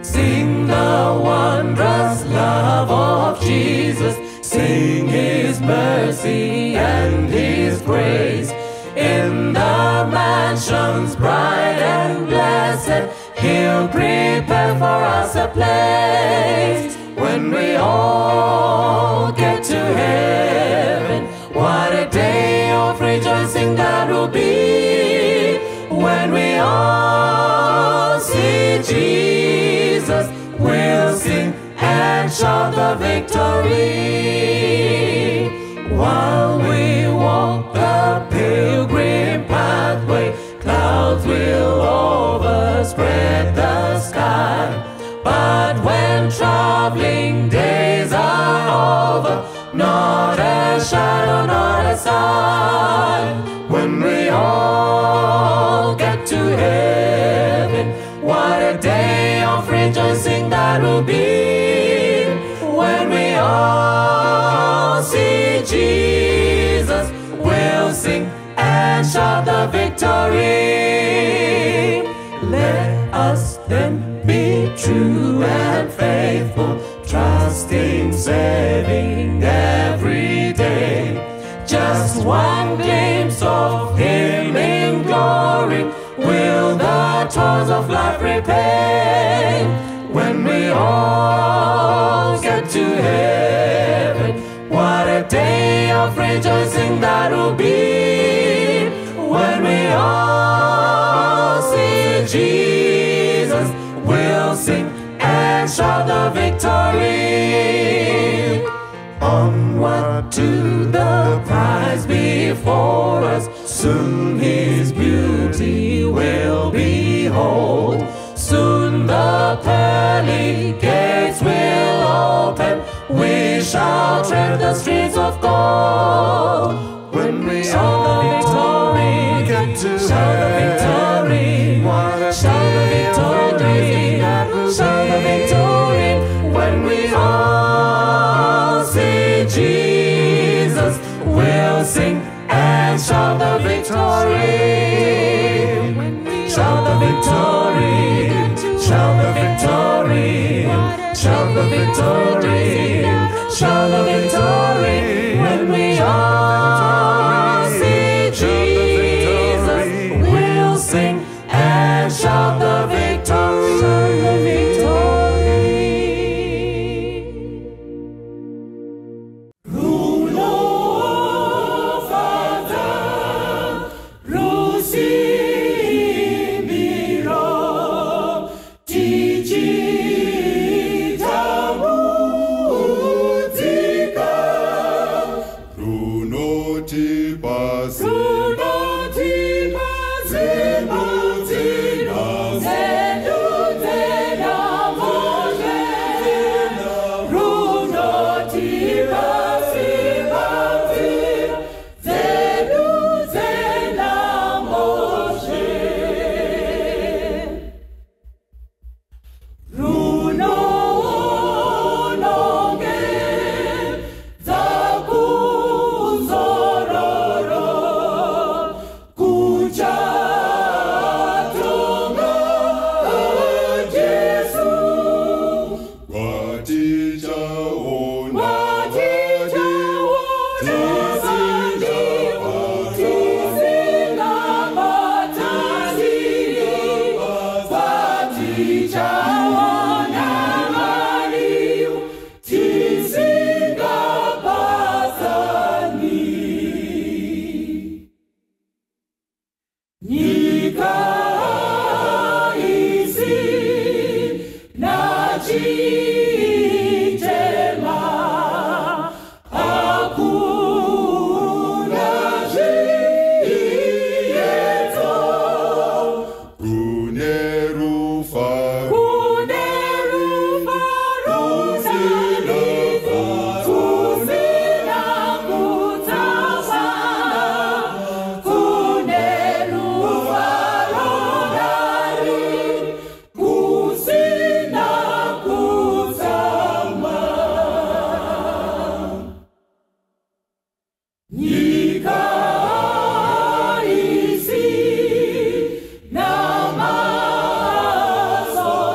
Sing the wondrous love of Jesus. Sing His mercy and His grace. In the mansions bright and blessed, He'll prepare for us a place. When we all get to heaven, what a day of rejoicing that will be. When we all see Jesus, we'll sing and shout the victory. While we walk the pilgrim pathway, clouds will overspread the sky. But when traveling days are over, not a shadow, not a sign. When we all get to heaven, what a day of rejoicing that will be. When we all see Jesus, we'll sing and shout the victory. Let us then be true and faithful, trusting, saving every day. Just one glimpse of Him in glory will the toils of life repay. When we all get to heaven, what a day of rejoicing that will be. When we all see Jesus, we'll sing and shout the victory. Onward to the prize before us, soon His beauty will behold. Soon the pearly gates will open, we shall tread the streets of gold. When we shout the victory, get to shout the victory, shout the victory, shout the victory. When we all see Jesus, we'll sing and shout the victory. Shout the victory, shout the victory, shout the victory, shout the victory. When we all see Jesus, we'll sing and shout the victory. Shout the victory. Rulo Father, Rosimiro, Tijitamudzika, Bruno Tipas, Namaso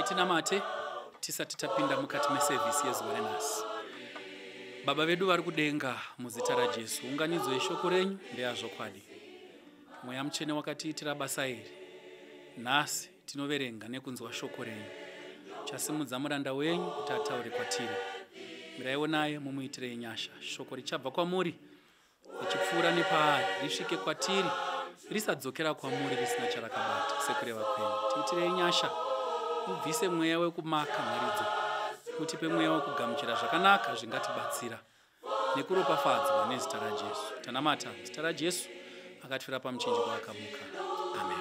Regai tinamate tisati tapinda mukati meservice yezuva renhasi. Baba vedu vari kudenga, muzita raJesu, unganidzo yeshoko renyu ndeyazvokwadi. Mweya Mutsvene wakatiitira basa iri. Nhasi tinoverenga nekunzwa shoko renyu. Chasimudza muranda wenyu kuti ataure kwatiri. Miraiwo naye mumuitirei nyasha. Shoko richabva kwamuri richipfuura nepaari risvike kwatiri, risadzokera kwamuri risina charakabata sekureva kwenyu. Tiitirei nyasha, ubvise mweya wekumaka mharidzo, utipe mweya wekugamuchira zvakanaka zvingatibatsira nekuropafadzwa nezita raJesu. Tanamata zita raJesu akatifira pamuchinjikwa akamuka. Amen.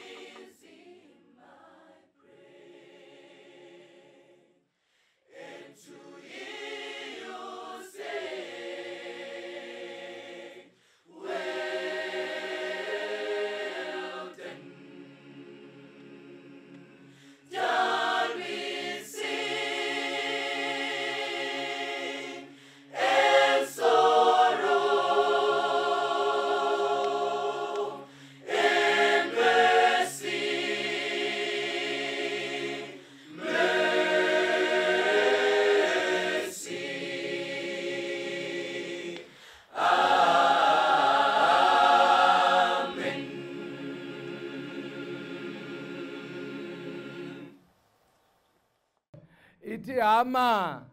Iti hama.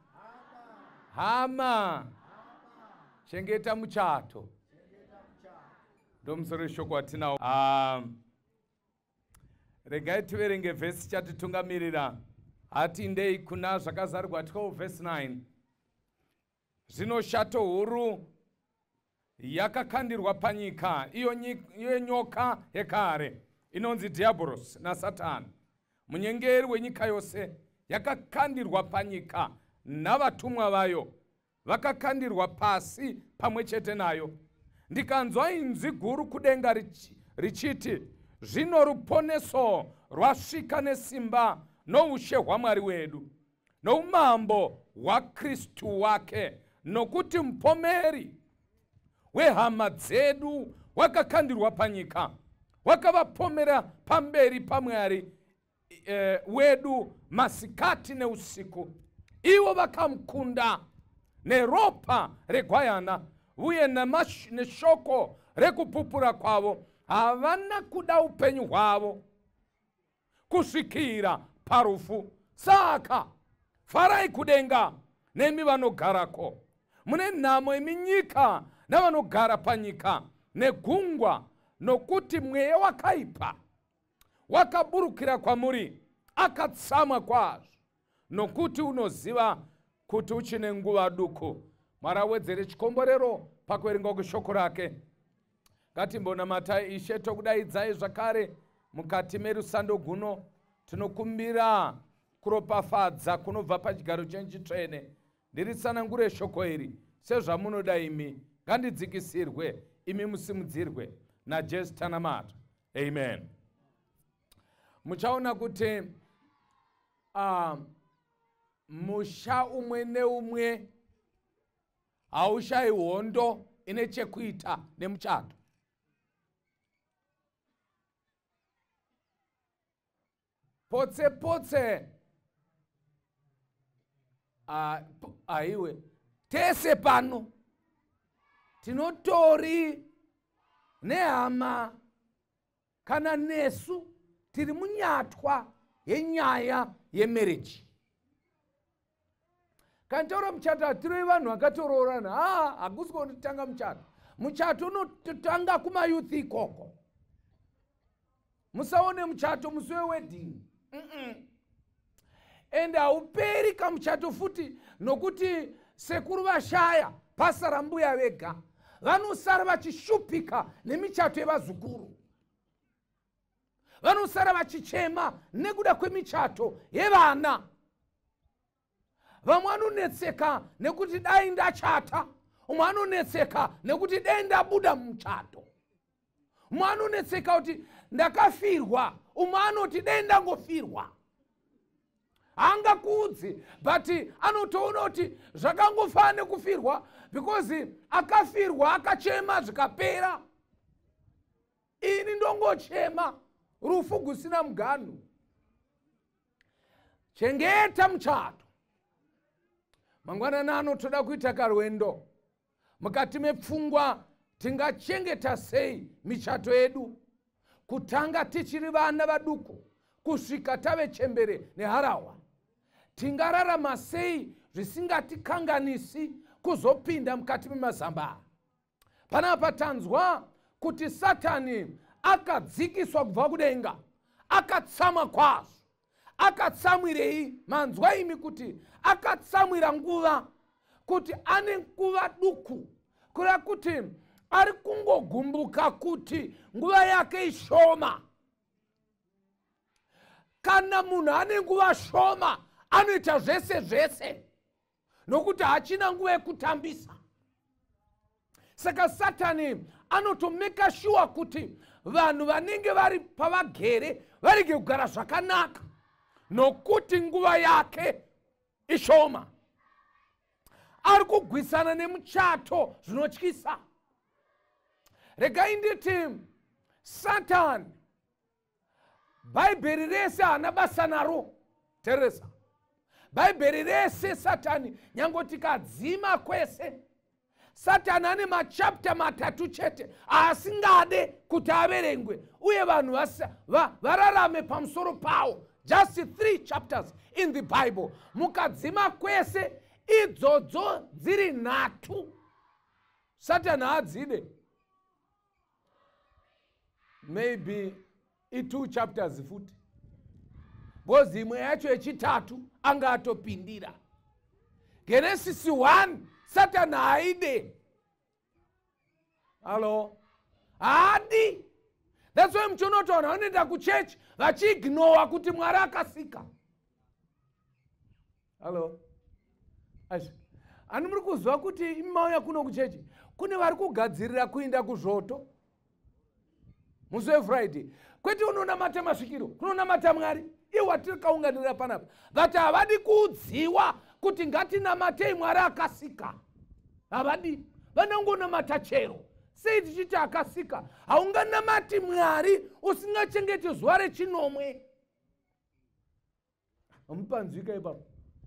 Hama. Chengeta muchato. Ndomusoro shoko watinawo. Regai tiverenge vhesi chatitungamirira. Hatindei kuna zvakazarurwa 12 verse 9. Zvino shato huru yakakandirwa panyika, iyo nyoka yekare inonzi Diabolos naSatani, munyengeri wenyika yose, yakakandirwa panyika navatumwa vayo, vakakandirwa pasi pamwe chete nayo. Ndikanzwa inzwi guru kudenga richiti, zvino ruponeso rwasvika nesimba noushe hwaMwari wedu, noumambo hwaKristu wake, nokuti mupomeri wehama dzedu wakakandirwa panyika, wakavapomera pamberi paMwari wedu masikati neusiku. Ivo vakamukunda neropa regwayana uye neshoko rekupupura kwavo. Havana kuda upenyu hwavo kusvikira parufu. Saka farai kudenga nemi vanogarako. Mune nhamo yeminyika navanogara panyika negungwa, nokuti mweya wakaipa wakaburukira kwamuri, akatsamwa kwazvo, nokuti unoziva kuti uchine nguva duku. Marawedzere chikomborero pakuverenga kweshoko rake. Ngatimbonamatai Ishe, tokudaidzai zvakare mukati merusando guno. Tinokumbira kuropafadza kunobva pachigaro chenyu chitsvene. Ndiritsanangure shoko iri sezvamunoda imi. Ngandidzikisirwe, imi musimudzirwe. naJesu tanamata. Amen. Muchaona kuti musha umwe neumwe haushayi hondo ine chekuita nemuchato. Potse potse aiwe tese pano tinotori nehama kana nesu tiri munyatwa yenyaya yemarriage. Kantaura muchato hatiri vanhu vakatoroorana. Hakusi kutanga muchato. Muchato unotanga kumayouth ikoko. Musaone muchato musi wewedding. And hauperi kamuchato futi nokuti sekuru vashaya pasara mbuya vega. Vanosara vachishupika nemichato yevazukuru. Vanosara vachichema nekuda kwemichato yevana. Vamwe vanonetseka nekuti dai ndachata. Umwe anonetseka nekuti dai ndabuda muchato. Umwe anonetseka kuti ndakafirwa. Umwe anoti dai ndangofirwa. Haangakuudzi, but anotoona kuti zvakangofana nekufirwa, because akafirwa akachema zvikapera. Ini ndongochema rufu kusina muganu. chengeta muchato. Mangwanani ano toda kuita karwendo mukati mepfungwa. Tingachengeta sei michato yedu kutanga tichiri vana vaduku kusvika tave chembere neharahwa? Tingararama sei zvisingatikanganisi kuzopinda mukati memazamba? Panapa tanzwa kuti Satani akadzikiswa kubva kudenga, akatsamwa kwazvo. Akatsamwirei? Manzwa imi kuti akatsamwira nguva, kuti ane nguva duku, kureva kuti ari kungogumbuka kuti nguva yake ishoma. Kana munhu ane nguva shoma anoita zvese zvese nokuti hachina nguva yekutambisa. Saka Satani anotomeka sure kuti vanhu vanenge vari pavagere varege kugara zvakanaka nokuti nguva yake ishoma. Ari kugwisana nemuchato zvinotyisa. Regai nditi Satani bhaibheri rese hana basa naro. Teresa, bhaibheri rese Satani nyange tikadzima kwese, Satani ane machapta matatu chete asingade kuti averengwe uye vanhu vararame pamusoro pawo. Just 3 chapters in the Bible. Mukadzima kwese idzodzo dziri 3, Satani hadzide. Maybe 2 chapters futi, because imwe yacho yechitatu anga atopindira. Genesis 1 Satani haide. Hello? Haadi. That's why mchonotoona vanoenda kuchechi vachiignora kuti Mwari akasika. Hello? Ani muri kuzwa kuti imauya kuno kuchechi kune vari kugadzirira kuenda kuzvoto musi weFriday. Kwete unonamata masvikiro, kunonamata Mwari. Iye watiri kaunganira panapa vati havadi kuudziwa kuti ngatinamatei Mwari akasika. Havadi, vanongonamata chero. Sei tichiti akasika? Haunganamati Mwari usingachengeti zuva rechinomwe. Mupanzwika ipapo.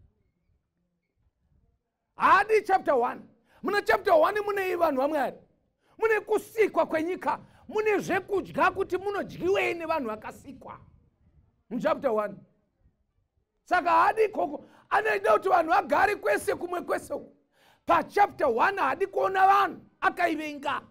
Hadi chapter 1. Muna chapter 1 mune vanhu vaMwari. Mune kusikwa kwenyika. Mune zvekudya kuti munodyiwei nevanhu vakasikwa. Chapter 1. Saka hadi koko anoida kuti vanhu vagare kwese kumwe kwese uku. Pa chapter 1 hadi kuona vanhu akaivenga.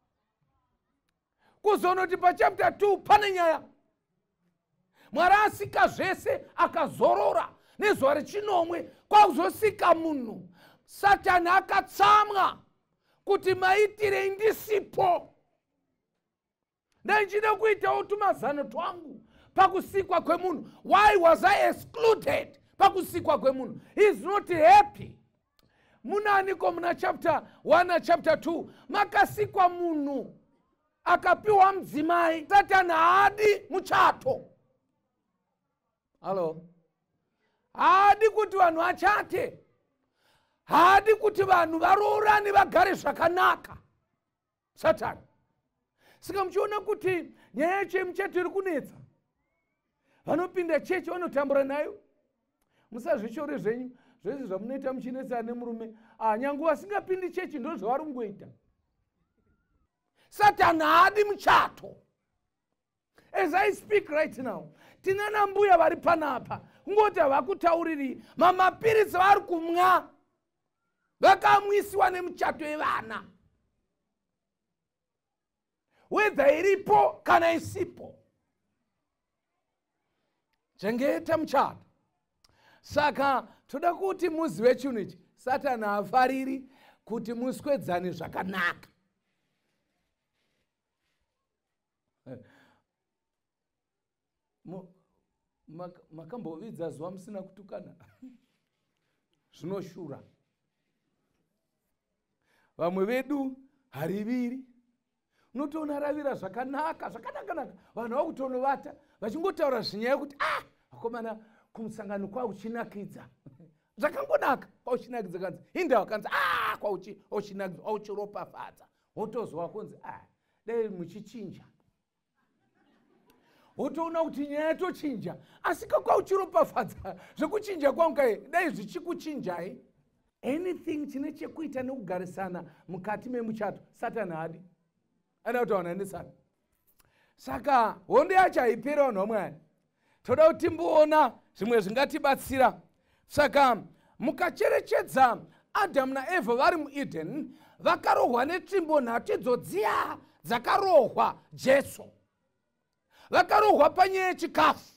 Kuzonoti pa chapter 2 pane nyaya. Mwari asika zvese akazorora nezuva rechinomwe kwakuzosika munhu. Satani akatsamwa kuti maitirei ndisipo. Ndaichida kuitawo tumazano twangu pakusikwa kwemunhu. Why was I excluded pakusikwa kwemunhu? He is not happy. Munaniko muna chapter 1 na chapter 2 makasikwa munhu akapiwa mudzimai. Satani haadi muchato. Hello? Haadi kuti vanhu vachate. Haadi kuti vanhu varoorane vagare zvakanaka. Satani. Saka muchiona kuti nyaya yacho yemuchato iri kunetsa. Vanopinda chechi vanotambura nayo. Musazvishore zvenyu zvese zvamunoita muchinetsana nemurume. Nyange vasingapindi chechi ndo zvavari kungoita. Satani haadi muchato. As I speak right now, tinana mbuya vari panapa kungoti havakutauriri mamapiritsi vari kumwa vakamwisiwa nemuchato yevana. Whether iripo kana isipo. Chengeta muchato. Saka toda kuti muzive chinhu ichi. Satani hafariri kuti muswedzane zvakanaka. Makambovidza zuva musina kutukana. Zvinoshura. Vamwe vedu hariviri. Unotoona ravira zvakanaka. Vanhu vakutonovata vachingotaura zvinyaya kuti vakomana kumusangano kwauchinakidza. Zvakangonaka kwauchinakidza kanzi. Hinda wakanzi kwauchinakidza kwauchiropafadza. Wotozwa kunzi dai muchichinja. wotoona kuti nyaya yatochinja, asi kakwauchiropafadza zvekuchinja kwangu kai dai zvichikuchinjai. Anything chine chekuita nekugarisana mukati memuchato, Satani hadi ada kutaura nesana. Saka hondo yacho haiperi vanhu vaMwari. Toda kuti timboona zvimwe zvingatibatsira. Saka mukacherechedza Adamu naEvha vari muEden, vakarohwa netsvimbo nhatu idzo dziya dzakarohwa Jesu. Vakarohwa panyaya yechikafu,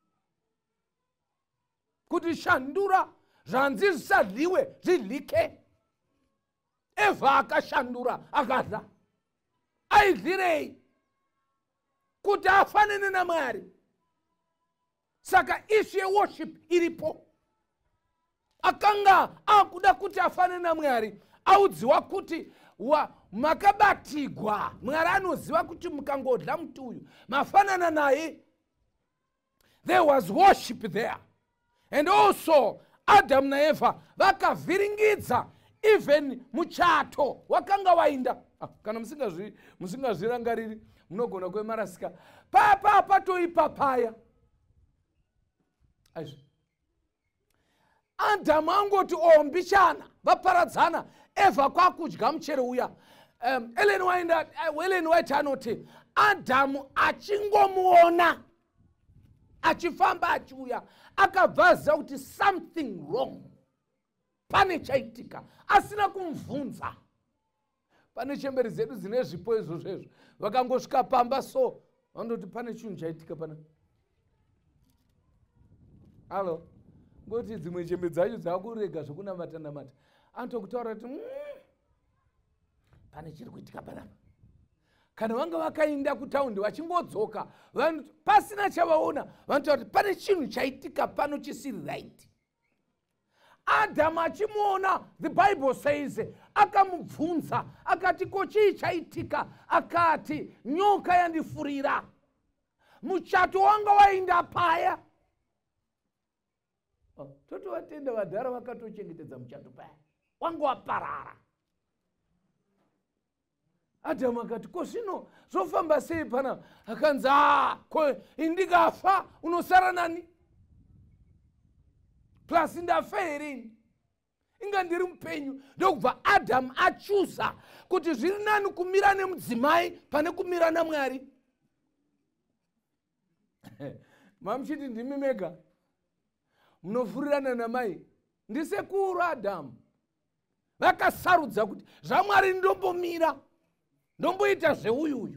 kuti shandura zvanzi zvisadliwe zvidlike. Evha akashandura akadla. Aidlirei? Kuti afanane naMwari. Saka issue yeworship iripo. Akanga akuda kuti afanane naMwari, audziwa kuti makabatigwa. Mwari anoziva kuti mukangodla muti uyu mafanana naye. There was worship there. And also Adamu naEvha vakavhiringidza even muchato wakanga wainda. Kana musingazvirangariri munogona kwemarasika papa patoipapaya. Adamu angoti mbishana vaparadzana, Evha kwakudya muchero uya. Ellen White anoti Adamu achingomuona achifamba achiuya akabvaza kuti something wrong, pane chaitika, asina kumubvunza. Pane chemberi dzedu dzine zvipo izvozvo vakangosvika pamba so vandoti pane chinhu chaitika pana. Halo, ngoti dzimwe chemberi dzacho dzakurega zvokunamata-namata, anotokutaura kuti pane chiri kuitika panapa. Kana vanga vakaenda kutaundi vachingodzoka pasina chavaona, vanotaura kuti pane chinhu chaitika pano chisiri right. Adamu achimuona, the Bible says, akamubvunza akati ko chii chaitika? Akati nyoka yandifurira. Muchato wanga wainda paya. Totovatenda vadhara vakatochengetedza muchato paya, wanga waparara. Adamu akati ko zvino zvofamba sei pana? Akanzi ko indikafa unosara nani? Plus ndafa here inga ndiri mupenyu. Ndokubva Adamu achuza kuti zviri nani kumira nemudzimai pane kumira naMwari. Mamuchiti ndimi mega munofurirana namai? Ndisekuru Adamu vakasarudza kuti zvaMwari ndombomira, ndomboita zveuyuyu.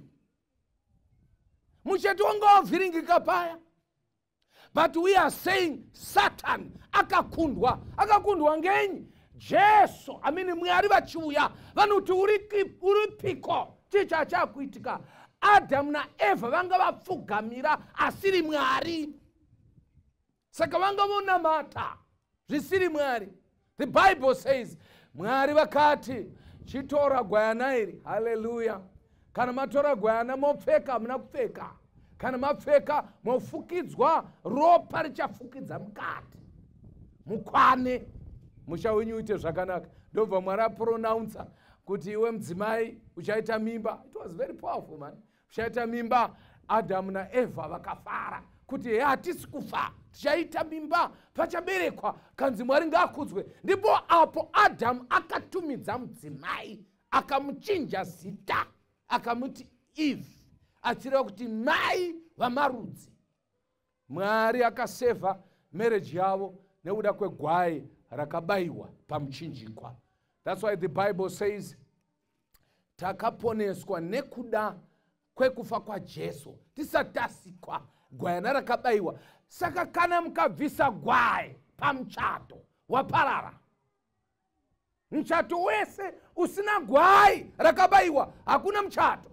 Muchato wanga wavhiringika paya. But we are saying Satan akakundwa. Akakundwa ngenyi? Jesu, Mwari vachiuya vanoti uripiko chicha chakuitika. Adamu naEvha vanga vapfugamira asiri Mwari. Saka vanga vonamata zvisiri Mwari. The Bible says Mwari vakati chitora gwayana iri. Hallelujah. Kana matora gwayana mopfeka muna kupfeka. Kana mapfeka mofukidzwa ropa richafukidza mukati. Mukwane musha wenyu uite zvakanaka. Ndobva Mwari apronounce kuti iwe mudzimai uchaita mimba. It was very powerful, man. Uchaita mimba. Adamu naEvha vakafara kuti hatisi kufa, tichaita mimba, pachaberekwa kanzi Mwari ngaakudzwe. Ndipo apo Adamu akatumidza mudzimai, akamuchinja zita, akamuti Eve, achireva kuti mai vamarudzi. Mwari akasevha marriage yavo nekuda kwegwai rakabayiwa pamuchinjikwa. That's why the Bible says takaponeswa nekuda kwekufa kwaJesu tisati tasikwa, gwayana rakabayiwa. Saka kana mukabvisa gwai pamuchato waparara. Muchato wese usina gwai rakabayiwa hakuna muchato.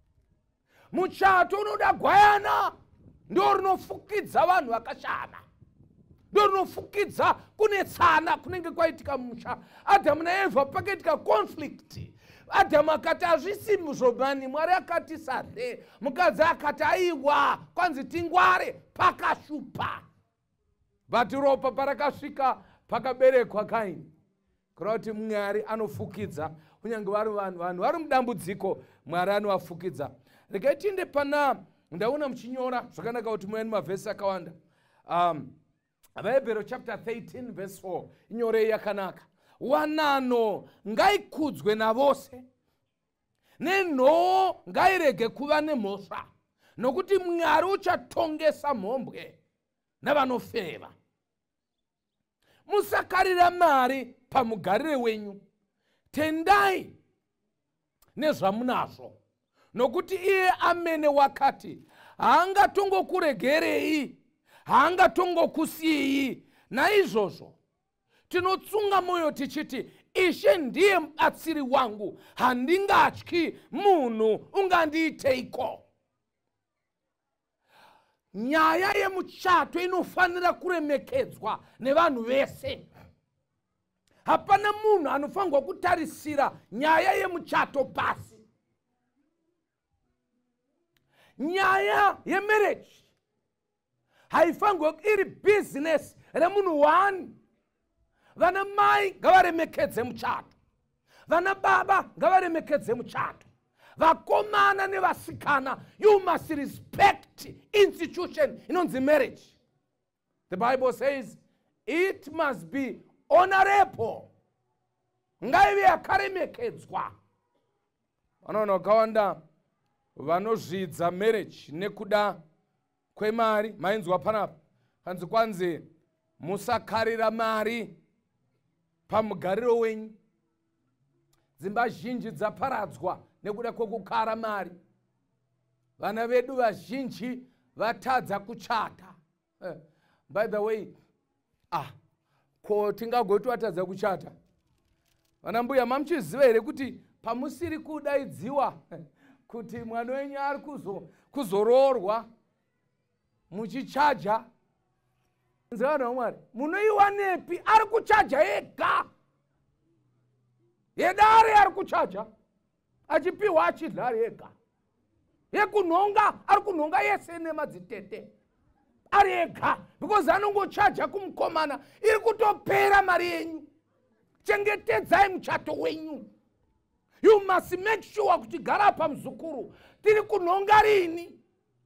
Muchato unoda gwayana, ndo rinofukidza vanhu vakashama, ndo rinofukidza kunetsana kunenge kwaitika mumusha. Adamu naEvha pakaitika conflict. Adamu akati hazvisi muzvomani, Mwari akati sadhe. Mukadzi akati aiwa kwanzi tingware, pakashupa. But ropa parakasvika pakaberekwa Kaini. Kureva kuti Mwari anofukidza kunyange vari vanhu vari mudambudziko, Mwari anovafukidza. Regai tiende pana ndaona muchinyora zvakanaka kuti mueni mavhesi akawanda. Vahebheru chapter 13 verse 4 inyorei yakanaka. Wanano ngaikudzwe navose, nenhoo ngairege kuva nemhosva, nokuti Mwari uchatongesa mhombwe navanofeva. Musakarira mari pamugarire wenyu, tendai nezvamunazvo, nokuti iye amene wakati haangatongokuregerei, haangatongokusiyei. Naizvozvo tinotsunga moyo tichiti, Ishe ndiye mubatsiri wangu, handingatyi munhu ungandiiteiko. Nyaya yemuchato inofanira kuremekedzwa nevanhu vese. Hapana munhu anofanirwa kutarisira nyaya yemuchato pasi. Nyaya yemarriage haifanirwi iri business remunhu wani. Vana mai ngavaremekedze muchato, vana baba ngavaremekedze muchato, vakomana nevasikana, you must respect institution inonzi marriage. The Bible says it must be honorable. Ngaive yakaremekedzwa. Vanoona vakawanda vanozvidza marriage nekuda kwemari. Mainzwa panapa kanzi kwanzi musakarira mari pamugariro wenyu. Dzimba zhinji dzaparadzwa nekuda kwekukara mari. Vana vedu vazhinji vatadza kuchata. By the way, ko tingagoti vatadza kuchata. Vana mbuya, mamuchiziva here kuti pamusiri kudaidziwa kuti mwana wenyu ari kuzoroorwa muchichaja? Nzivana waMwari, munoiwanepi? Ari kuchaja ega. Yedare ari kuchaja, achipiwa achidla ari ega. Yekunhonga ari kunhonga yese nemadzitete ari ega, because anongochaja kumukomana. Iri kutopera mari yenyu. Chengetedzai muchato wenyu. You must make sure kuti gara pamuzukuru tiri kunhonga rini.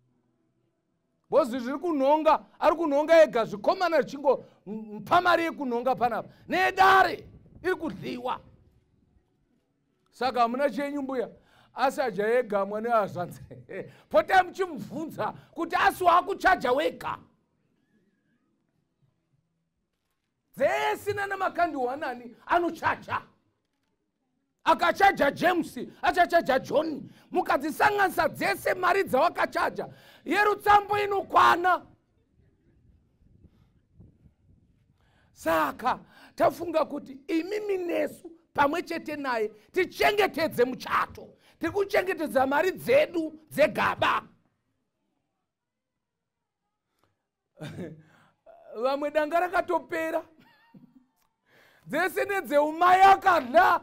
Bozi zviri kunhonga, ari kunhonga ega, zvikomana zvichingo pamari yekunhonga panapa. Nedare iri kudliwa. Saka hamuna chenyu mbuya, asaja ega mwana azvanze. Potai muchimubvunza kuti asiwa kuchaja wega. Dzese nana makandiwanani anochaja. Akachaja James, achachaja John. Mukadzisanganisa dzese mari dzawakachaja, yerutsambo inokwana. Saka tafunga kuti imimi nesu pamwe chete naye tichengetedze muchato. Tiri kuchengetedza mari dzedu dzegaba. Vamwe danga rakatopera. Dzese nedzeumai akadla.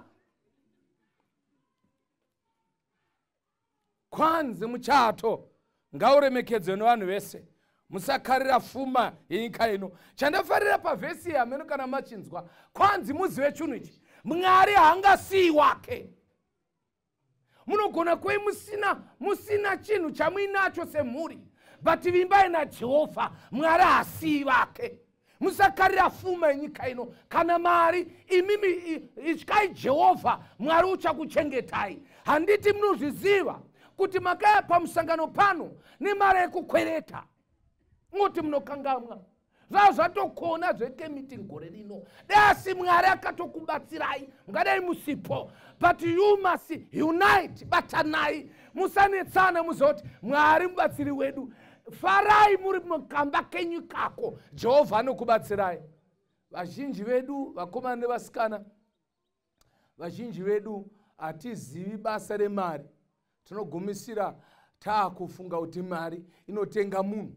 Kwanzi muchato ngauremekedze nevanhu vese. Musakarira pfuma yenyika ino. Chandafarira pavhesi yameno kana machinzwa, kwanzi muzive chinhu ichi, Mwari haangasiyi wake. Munogona kuve musina chinhu chamuinacho semhuri, but vimbai naJehovha, Mwari haasiyi wake. Musakarira pfuma yenyika ino kana mari. Imimi ityai Jehovha, Mwari uchakuchengetai. Handiti munozviziva kuti makaya pamusangano pano nemari yekukwereta, ngoti munokangamwa. Zvazvatokona zvekemiti gore rino. Asi Mwari akatokubatsirai, mungadai musipo, but you must unite. Batanai, musanetsana, muzoti Mwari mubatsiri wedu. Farai muri mukamba kenyu kako, Jehovha anokubatsirai. Vazhinji vedu, vakomana nevasikana, vazhinji vedu hatizivi basa remari. Tinogumisira taakufunga kuti mari inotenga munhu.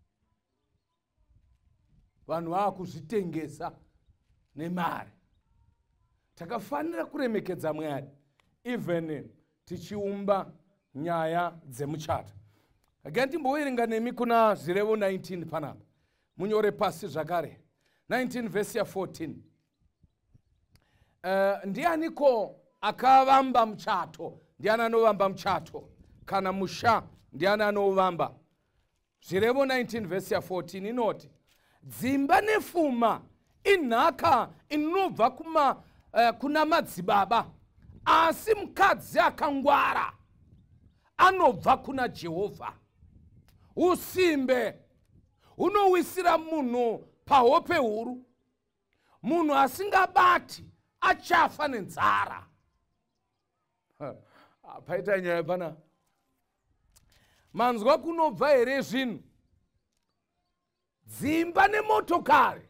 Vanhu vaakuzvitengesa nemari. Takafanira kuremekedza Mwari even tichiumba nyaya dzemuchato. Again timbowerenga nemi kuna Zirevo 19 panapa. Munyore pasi zvakare. 19 verse ya 14. Ndianiko akavamba muchato? Ndiani anovamba muchato kana musha ndiani anovamba. Zvirevo 19 vhesi ya14 inoti dzimba nepfuma inhaka inobva kuna madzibaba, asi mukadzi akangwara anobva kuna Jehovha. Usimbe hunowisira munhu pahope huru. Munhu asingabati achafa nenzara. Paita nyaya pana. Manzwa kunobva here zvinhu? Dzimba nemotokari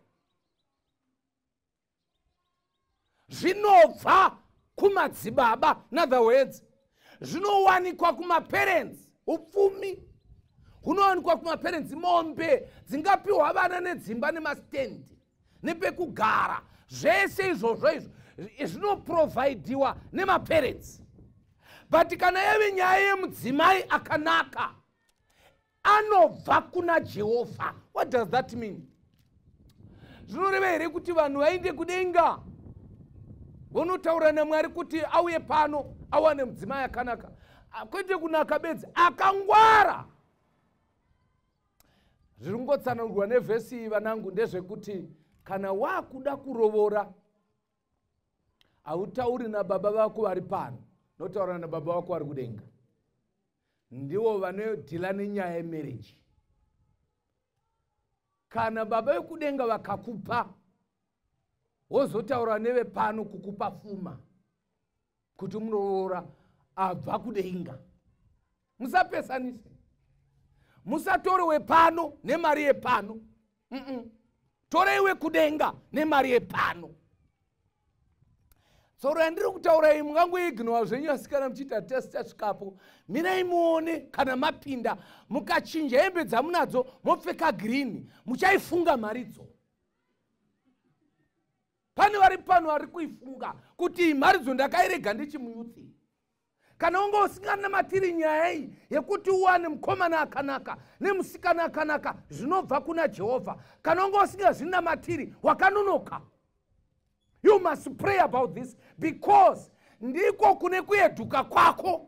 zvinobva kumadzibaba. In other words, zvinowanikwa kumaparents. Upfumi hunowanikwa kumaparents. Mombe dzingapiwa vana nedzimba nemastendi nepekugara. Zvese izvozvo izvo zvinoprovidiwa nemaparents. But kana yave nyaya yemudzimai akanaka anobva kuna Jehovha. What does that mean? Zvinoreva here kuti vanhu vainde kudenga vonotaura naMwari kuti auye pano awane mudzimai akanaka, kwete kunaka bedzi, akangwara. Zviri kungotsanangurwa nevhesi vanangu ndezvekuti kana wakuda kurovora hautauri nababa vako vari pano, notaura nababa vako vari kudenga. Ndivo vanodhila nenyaya yemarriage. Kana baba vekudenga vakakupa, wozotaura neve pano kukupa pfuma kuti munorovora abva kudenga. Musapesanise. Musatorewe pano nemari yepano. Toreiwe kudenga nemari yepano. Soro yandiri kutaura iyi mungangoignora zvenyu asikana muchiita test yasvikapo. Mirai muone kana mapinda mukachinja hembe dzamunadzo mopfeka green, muchaifunga maridzo. Pane vari pano vari kuifunga kuti maridzo ndakairega ndichimuyuthi. Kana unge usinganamatiri nyaya iyi yekuti uwane mukomana akanaka nemusikana akanaka zvinobva kuna Jehovha, kana unge usingazvinamatiri wakanonoka. You must pray about this, because ndiko kune kuyeduka kwako.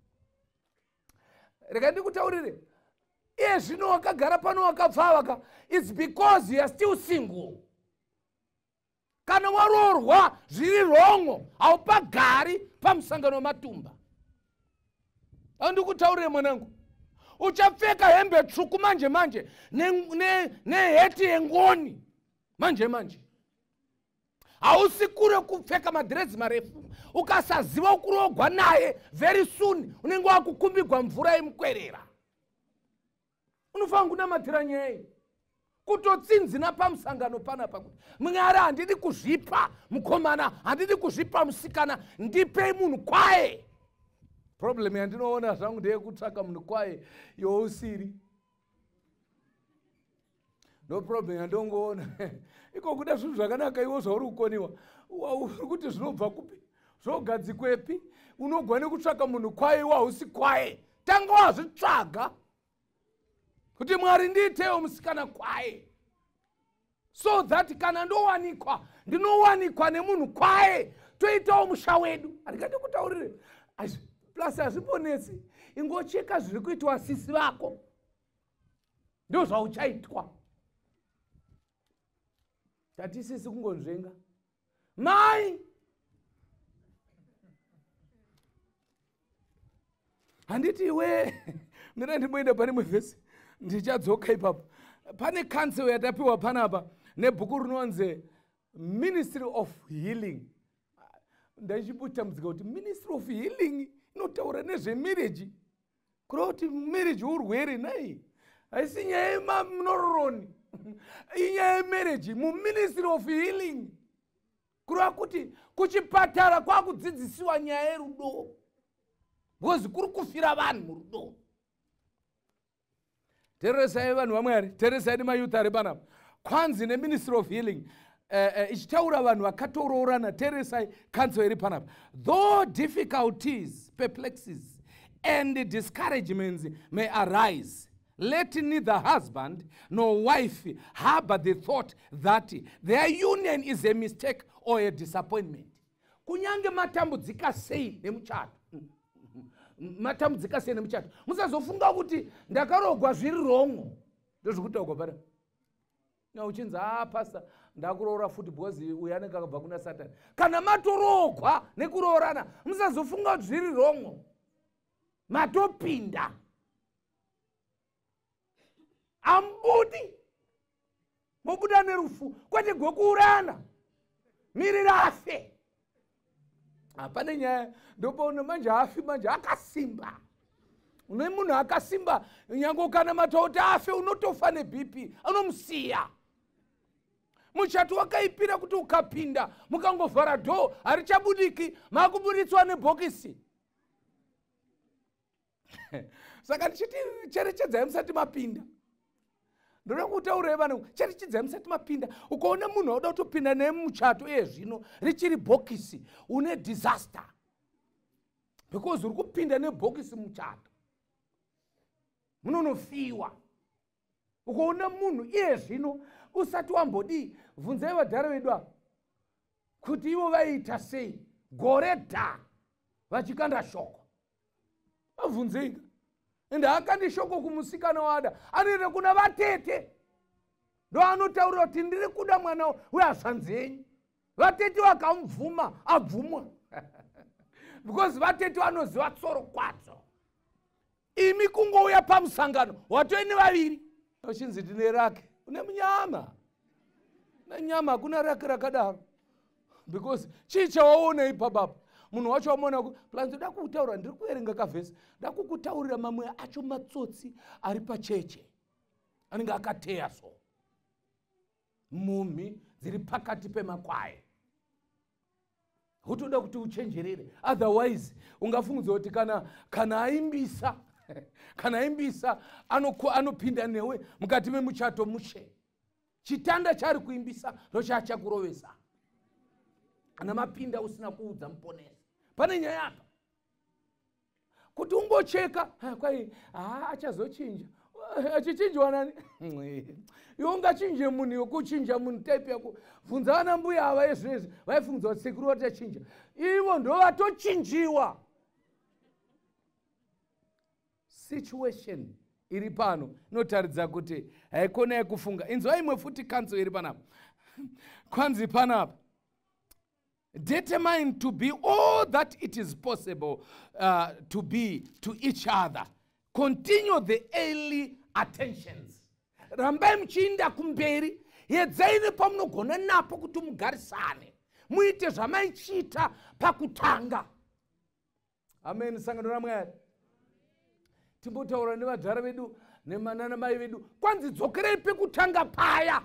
Rega ndikutaurire, iye zvino wakagara pano wakabva waka, it's because you are still single. Kana warorwa zviri rongo haupagari pamusangano wematumba. Andikutaurire mwanangu, uchapfeka hembe tsvuku manje manje neheti yengoni manje manje. Hausi kure kupfeka madrezi marefu, ukasaziva ukurogwa naye very soon unenge wakukumbigwa mvura yemukwerera. Unofanira kunamatira nyaya iyi. Kutotsinzina pamusangano panapa kuti Mwari handidi kuzvipa mukomana, handidi kuzvipa musikana, ndipei munhu kwaye. Problem yandinoona zvangu ndeyekutsvaka munhu kwaye yousiri. No problem yandongoona. Iko kuda zvinhu zvakanaka iwo zvauri kukoniwa. Uri kuti zvinobva kupi? Zvogadzikwepi? Unogona kutsvaka munhu kwaye iwo hausi kwaye. Tanga wazvitsvaga kuti Mwari ndiitewo musikana kwaye. So that kana ndowanikwa, ndinowanikwa nemunhu kwaye, toitawo musha wedu. Handingati kutaurire. Plus hazviponesi. Ingocheka zviri kuitwa sisi vako. Ndio zvauchaitwa. Tatisisi kungonzvenga. Mai! Handiti iwe, mira ndimboenda pane muvhesi, ndichadzoka ipapo. Pane council yatapiwa panapa nebhuku rinonzi Ministry of Healing. Ndachiputambudzika kuti Ministry of Healing inotaura nezvemarriage. Kureva kuti marriage urwere nai. Haisi nyaya yemanororoni. Inyaya yemarriage muMinistry of Healing. Kureva kuti kuchipatara kwakudzidzisiwa nyaya yerudo. Because kuri kufira vanhu murudo. Teresai vanhu vaMwari, teresai mayouth ari panapa. Kwanzi neMinistry of Healing ichitaura vanhu vakatoroorana, teresai council iri panapa. Though difficulties, perplexities and discouragements may arise, let neither husband nor wife harbor the thought that their union is a mistake or a disappointment. Kunyange matambudzika sei nemuchato, matambudzika sei nemuchato. Musazofunga kuti ndakarogwa zviri rongo. Ndozvokutaurwa pari. Uchinzi pastor ndakuroora futi because uyu anenge akabva kuna Satani. Kana matorogwa nekuroorana, musazofunga kuti zviri rongo. Matopinda. Ambudi. Mobuda nerufu. Kwete gokuurana. Mirira afe. Pane nyaya ndopaona manje afi manje akasimba. Une munhu akasimba nyange kana matauta afe unotofa neBP anomusiya. Muchato wakaipira kuti ukapinda mukangovhara dhoo harichabudiki makubuditswa nebhokisi. Saka ndichiti cherechedzai musati mapinda. Ndoda kutaurira vanhu cherechedzai musati mapinda. Ukaona munhu auda kutopinda nemuchato iye zvino richiri bhokisi une disaster. Because uri kupinda nebhokisi muchato. Munonofiwa. Ukaona munhu iye zvino usati wambodi bvunzai vadhara vedu ava kuti ivo vaiita sei gore dha vachikanda shoko. Abvunzei. Ende akandi shoko kumusikana wada anoenda kuna vatete. Ndo anotaura kuti ndiri kuda mwana wazvanzenyu. Vatete vakamubvuma abvumwa. Because vatete vanoziva tsoro kwadzo. Imi kungouya pamusangano watoine vaviri. Uchinzi ndine rake. Une munyama. Nenyama kuna rake rakadaro. Because chichawaona ipababa. Munhu wacho wamona plus ndoda kutaura ndiri kuerenga kavhesi. Ndoda kukutaurira mamwe acho matsotsi ari pacheche. Anenge akateya so. Mumhi dziri pakati pemakwai. Hutoda kuti uchenjerere. Otherwise ungafungudza kuti kana aimbisa kana aimbisa anopinda newe mukati memuchato mushe. Chitanda chari kuimbisa ndochachakurovesa. Kana mapinda usina kuudza muponesi. Pane nyaya apa. Kuti ungocheka kwai achazochinja. Achichinjwa nani? Ungachinje munhu yokuchinja munhu type yako. Bvunza ana mbuya ava yezvezvi vaifungudza kuti sekuru watachinja. Ivo ndo vatochinjiwa. Situation iri pano inotaridza kuti haikona yekufunga. Inzwa imwe futi kanzo iri panapa. Kwanzi panapa. Determined to be all that it is possible to be to each other. Continue the early attentions. Rambai mchinda kumberi. Yedzaini pamunogona napo kuti mugarisane. Muite zvamaichita pakutanga. Amen. Sangano ramwari. Timbotaura nevadhara vedu nemanana mai vedu. Kwanzi dzokerei pekutanga paya.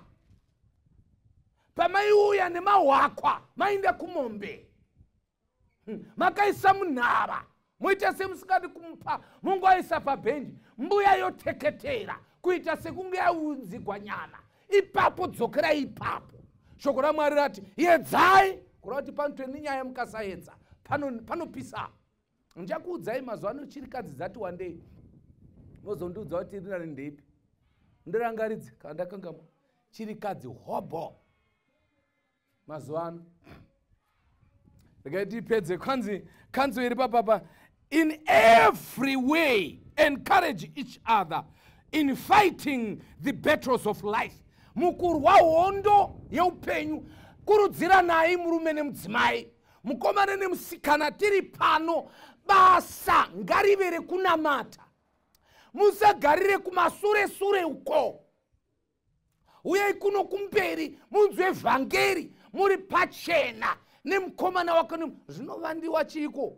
Pamaiuya nemahwakwa mainde kumombe. Makaisa munhava. Muita semusingadi kumupa. Mungu aisa pabhenji. Mbuya yoteketera. Kuita sekunge yaunzigwa nyana. Ipapo dzokera ipapo. Shoko raMwari rati yedzai. Kureva kuti panotori nenyaya mukasaedza. Panopisa. Ndichakuudzai mazuva ano chirikadzi dzati wandei. Mozondiudza kuti rina ndeipi. Ndirangaridze kana ndakangamo. Chirikadzi hobo. Mazuva ano. Regai pedze kanzo iri papapa. In every way encourage each other in fighting the battles of life. Mukurwa hondo yeupenyu. Kurudzira nai murume nemudzimai. Mukomana nemusikana tiri pano. Basa ngarivere kunamata. Musagarire kumasure uko. Uyai kuno kumberi munzwe vhangeri muri pachena nemukomana wako zvinovandiwa chiko.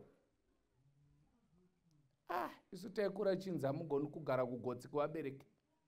Isu taikura chinza mugoni kugara kugotsi kuvabereki.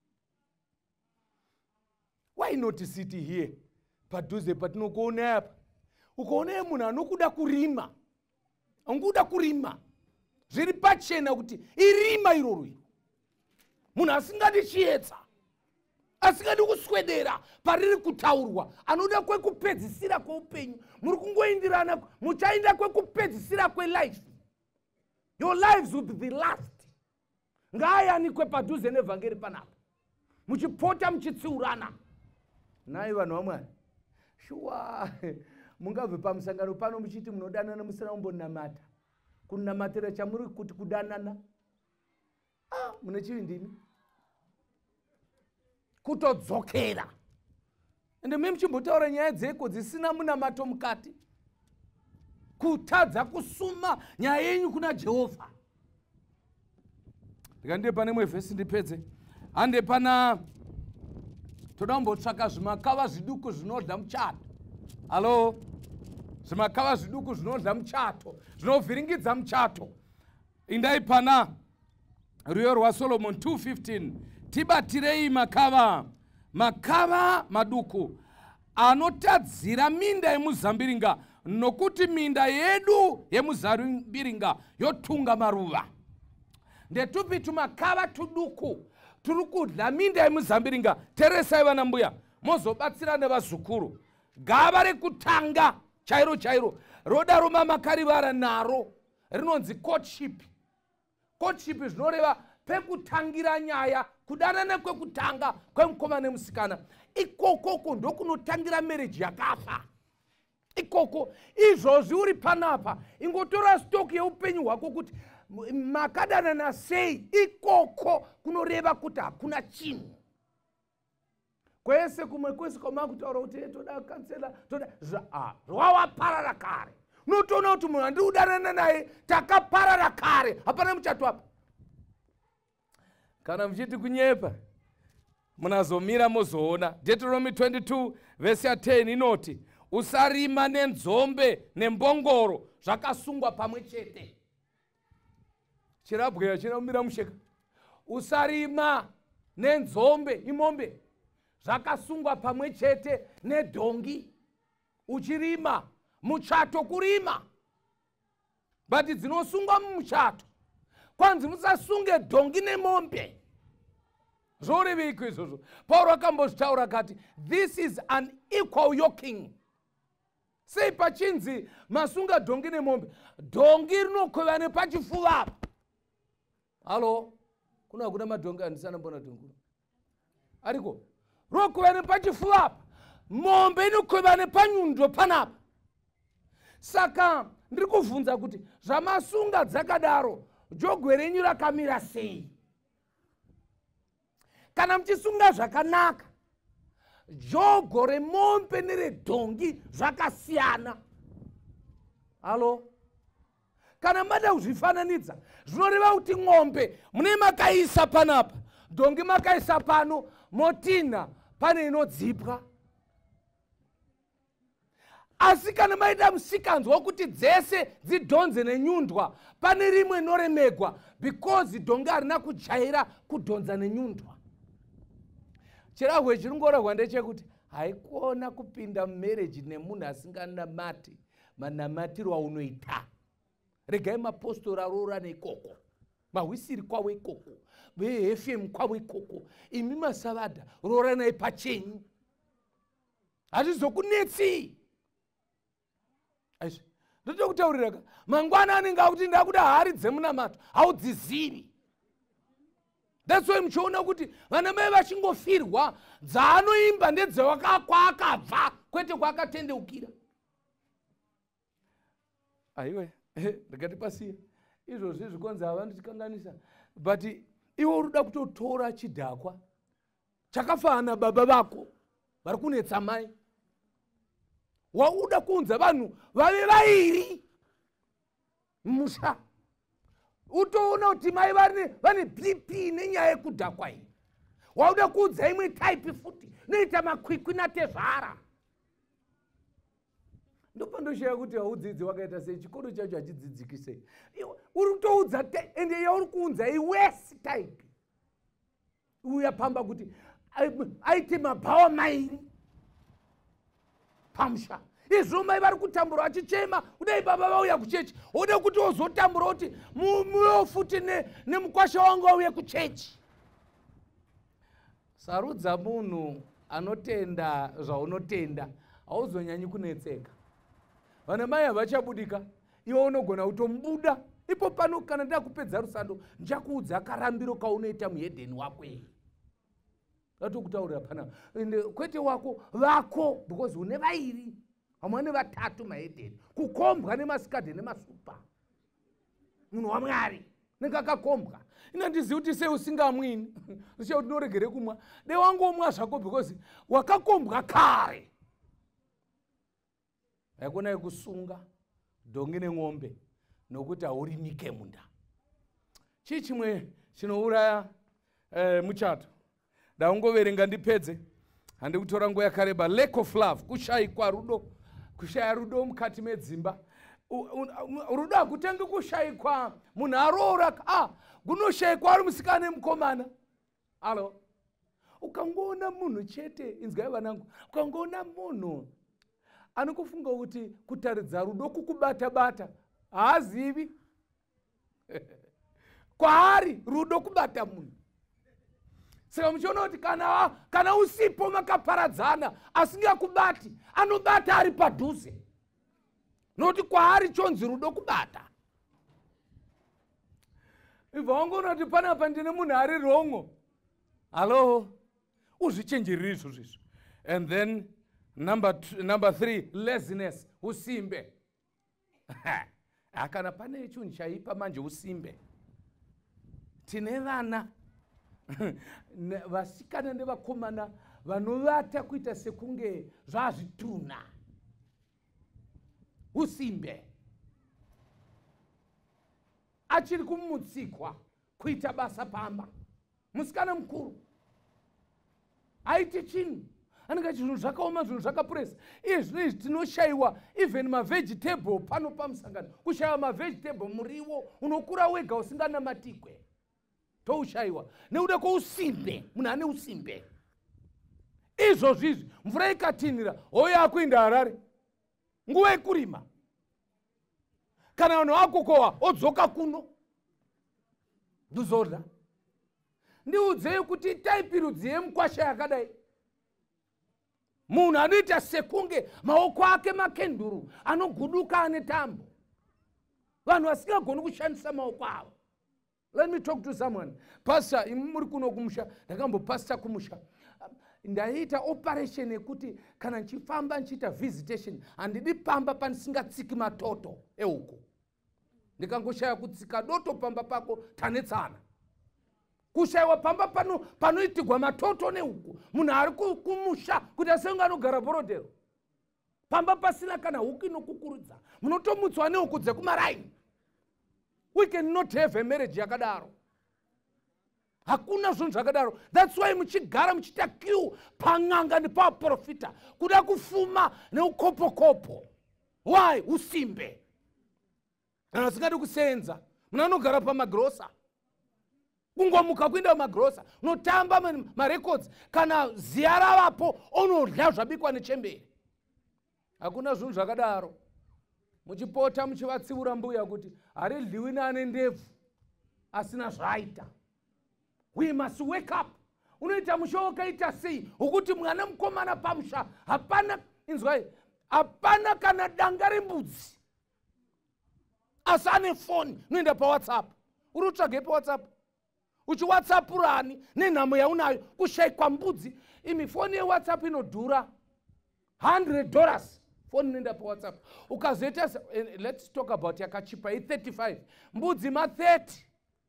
Why not sit here? Padhuze patinokuona apa. Ukaona munhu anokuda kurima. Unguda kurima. Zviri pachena kuti irima iroro. Munhu asingadi chiedza. Asingadi kuswedera pariri kutaurwa. Anoda kwekupedzisira kweupenyu. Muri kungoindirana muchaenda kwekupedzisira kwelife. Your lives will be the last. Ngaayanikwe padhuze nevhangeri panapa. Muchipota muchitsiurana. Nai vanhu vamwari. Shuwa mungabve pamusangano pano muchiti munodanana musina kumbonamata. kunamatira chamuri kuti kudanana. Mune chivindimi kutodzokera. Ende mimi muchimbotaura nyaya dzeko dzisina munamato mukati, kutadza kusuma nyaya yenyu kuna Jehovha. Ndikandiye pane imwe vhesi ndipedze. Hande pana toda kumbotsvaka zvimakava zviduku zvinodla muchato. Halo, zvimakava zviduku zvinodla muchato, zvinovhiringidza muchato. Indai pana Rwiyo rwaSolomon 2:15. Tibatirei makava maduku anotadzira minda yemuzambiringa, nokuti minda yedu yemuzambiringa yotunga maruva. Ndetupi tumakava tuduku turi kudla minda yemuzambiringa? Teresai vana mbuya, mozobatsira nevazukuru. Gava rekutanga chairo roda makarivara naro rinonzi courtship. Courtship zvinoreva pekutangira nyaya, kudanana kwekutanga kwemukoma nemusikana. Ikoko ndokunotangira marriage yakafa. Ikoko izvozvi uri panapa, ingotora stock yeupenyu hwako kuti makadanana sei. Ikoko kunoreva kuti hakuna chinhu. Kwese kumwe kwese kwamakutaura kuti toda kansela, toda zvawaparara kare. Unotoona kuti munhu andiri kudanana naye takaparara kare, hapana muchato apa. Kana muchiti kunyepa, munazomira mozoona. Deuteronomy 22:10 inoti, usarima nenzombe nembongoro zvakasungwa pamwe chete. Chirabweya chinomira musheka. Usarima nenzombe, imombe, zvakasungwa pamwe chete nedhongi. Uchirima muchato kurima, but dzinosungwa mumuchato. Kwanzi musasunge dhongi nemombe. Zvoreveiko izvozvo? Pauro akambozvitaura kati, this is an equal yoking. Sei pachinzi masunga dhongi nemombe? Dhongi rinokweva nepachifuva. Halo, kuna madhongi andisana mbona dhongi. Ariko, rokweva nepachifuva. Mombe inokweva nepanyundo panapa. Saka ndiri kuvhunza kuti zvamasunga dzakadaro, jogwe renyu rakamira sei? Kana muchisunga zvakanaka, jogo remombe neredhongi zvakasiyana. Halo, kana mada kuzvifananidza, zvinoreva kuti mwombe mune makaisa panapa, dhongi makaisa pano, motina pane inodzipwa. Asi kana maida musikanzwa kuti dzese dzidhonze nenyundwa, pane rimwe noremegwa, because dhongi harina kujaira kudhonza nenyundwa. Chirahwe chiringorahwa ndechekuti haikuona kupinda mumarriage nemunhu asinganamati manamatiro aunoita. Regai mapostori aroorana ikoko, mahwisiri kwawo ikoko, veFM kwawo ikoko, imi masavadha rooranai pachenyu, hazvizokunetsi. Aizvi ndoda kutaurira mangwana anenge akuti ndakuda hari dzemunamato haudzizivi. That's why muchiona kuti vana mai vachingofirwa dzaanoimba ndedzekwaakabva kwete kwaakatendeukira. Aiwe ndikati pasiya izvozvi zvikonzi havandichikanganisa, but iwe uruda kutotora chidhakwa chakafanana baba vako vari kunetsa mai, wauda kuunza vanhu vave vairi musha. Utoona kuti mai vane BP nenyaya yekudhakwa iyi. Wauda kuudza imwe type futi noita makwikwi natezvara. Ndopandoshaya kuti haudzidzi wakaita sei, chikoro chacho hachidzidziki sei. Uri kutoudza ende yauri kuunza iwesi type. Uya pamba kuti aite mabhawa mairi pamusha. Izvo mai vari kutambura vachichema, kudai baba vauya kuchechi, woda kuti wozotambura kuti muyo futi nemukwasha wangu wauye kuchechi. Sarudza munhu anotenda zvaunotenda, hauzonyanyi kunetseka. Vana mai havachabudika, iwe unogona kutomubuda. Ipo pano kana ndakupedza rusando, ndichakuudza karambiro kaunoita muhedheni wako iyi. Ndatokutaurira pana, kwete wako, vako, because une vairi. Hamwane vatatu mahedheni, kukombwa nemasikadhi nemasupa. munhu waMwari nekakakombwa. Inandizivi kuti sei usingamwini richa kuti noregere kumwa de wangomwa zvako because wakakombwa kare. Haikona yekusunga dhongi nemwombe nokuti haurimike munda. Chii chimwe chinouraya muchato? Ndaungoverenga ndipedze, handikutora nguva yakareba. Lack of love, kushayikwa rudo, kushaya rudo mukati medzimba. Rudo hakutangi kushayikwa munhu aroora, kunoshayikwa ari musikana nemukomana. Alo, ukangoona munhu chete, inzwai vanangu, ukangoona munhu anokufunga kuti kutaridza rudo kukubata-bata, haazivi. Kwaari rudo kubata munhu. Saka muchiona kuti kana usipo makaparadzana asingakubati, anobata ari padhuze. Nokuti kwaari chonzi rudo kubata. Ibva wangoona kuti panapa ndine munhu ari rongo. Halo, uzvichenjerere izvozvo. And then number 3, laziness, usimbe. Kana pane chinhu chaipa manje usimbe. Tine vana vasikana nevakomana vanovata kuita sekunge zvazvituna. Usimbe. Achiri kumutsikwa kuita basa pamba. Musikana mukuru aiti chinhu anenge zvinhu zvakaoma, zvinhu zvakapuresa. Izvi tinoshayiwa even mavegetable pano pamusangano. Kushayiwa mavegetable, muriwo unokura wega usinganamatikwe. Toushayiwa nekuda kwousimbe, munhu ane usimbe. Izvozvi mvura ikatinhira, hoyo akuenda Harare nguva yekurima. Kana vanhu vakokohwa odzoka kuno ndozorya. Ndiudzei kuti taipirudzi yemukwasha yakadai. Munhu anoita sekunge maoko ake makenduru anoguduka ane tambo. Vanhu vasingagoni kushandisa maoko avo. Let me talk to someone. Pastor, muri kuno kumusha, ndakambopastor kumusha. Ndaita operation yekuti kana nchifamba nchiita visitation, handidi pamba pandisingatsiki matoto euko. Ndikangoshaya kutsika doto pamba pako tanetsana. Kushayiwa pamba panoitigwa matoto neuku. Munhu ari kumusha kuti asenga anogara Borodero. Pamba pasina kana huku inokukurudza. Munotomutswa neuku dzekumaraini. We cannot have a marriage yakadaro. Hakuna zvinhu zvakadaro. That's why muchigara muchita queue pang'anga nepaprofita kuda kufuma neukopo-kopo. Why? Usimbe. Kana usingadi kusenza, munhu anogara pamagrosa. Kungomuka kuenda kumagrosa, unotamba marecords, kana ziya ravapo onodya zvabikwa nechemberi. Hakuna zvinhu zvakadaro. Muchipota muchivatsiura mbuya kuti haridliwi neane ndebvu asina zvaita. We must wake up. Unoita musha wakaita sei ukuti mwana mukomana pamusha hapana, inzwai, hapana kana danga rembudzi asi ane foni. Unoenda paWhatsApp, uri kutsvage paWhatsApp, uchiwhatsappurani nenhamo yaunayo kushayikwa mbudzi. Imi foni yeWhatsApp inodhura $100. Foni inoenda paWhatsApp. Ukazoita, let's talk about yakachipa i35, mbudzi ma30.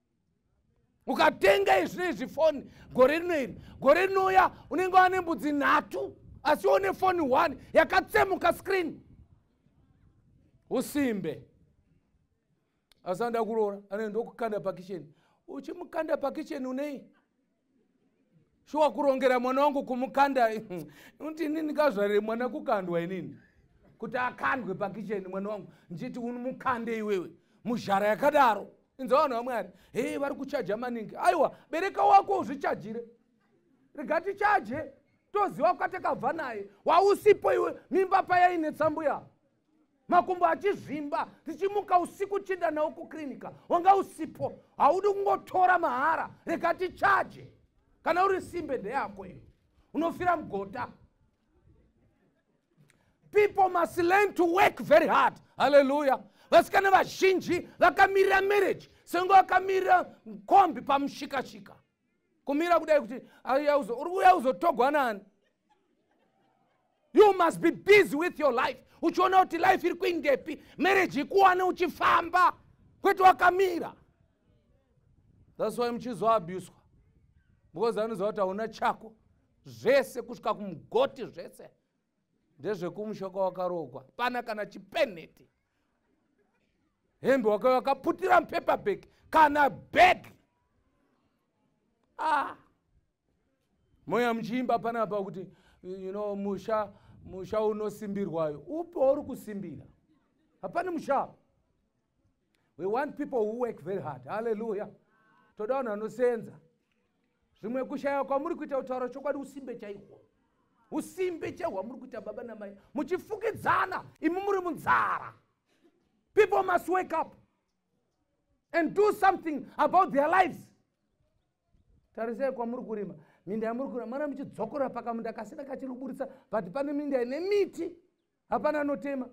Ukatenga izvi foni gore rino iri, gore rinouya unenge wane mbudzi 3 asi one foni 1 yakatsemuka screen. Usimbe. Asanda kuroora anoenda kukanda pakisheni. Uchimukanda pakisheni unei? Shuwa kurongera mwana wangu kumukanda. Unti nini kazvarire mwana kukandwa inini? Kuti akandwe pakisheni mwana wangu. Nchiti unumukande iwewe. Muzhara yakadaro. Inzwa vanhu vaMwari. Hei, vari kuchaja maningi. Aiwa, bereka wako uzvichajire. Rigati chaje. Toziva kwatakabva naye. Wausipo iwe mimba payaine tsambuya. Makumbo achizvimba, tichimuka usiku chinda nawo kuklinika. Wanga usipo, haudi kungotora mahara, rekati chaje. Kana uri simbe ndeyako iyo. Unofira mugota. People must learn to work very hard. Hallelujah. Vasikana vazhinji vakamirira marriage sengo vakamirira kombi pamushika-shika. Kumira kudai kuti uya uzotogwa nani. You must be busy with your life. Uchiona kuti life iri kuingepi, marriage ikuwane uchifamba kwete wakamira. That's why muchizoabuswa, because anoziva kuti hauna chako, zvese kusvika kumugoti zvese ndezvekumusha kwawakarogwa, pana kana chipeneti, hembe wakaputira mupaperback kana bag. Moya muchiimba panapa kuti musha unosimbirwayo, upo uri kusimbira, hapana musha. We want people who work very hard. Hallelujah. Toda vanhu vanosenza. Zvimwe kushaya kwamuri kuita kutaura chokwadi usimbe chaihwo. Usimbe chaihwo muri kuita baba namai. Muchifukidzana imi muri munzara. People must wake up and do something about their lives. Tarisai kwamuri kurima. Minda yamuri kurima. Mana muchidzokora pakamunda kasina kachiri kuburitsa. But pane minda ine miti. Hapana anotema.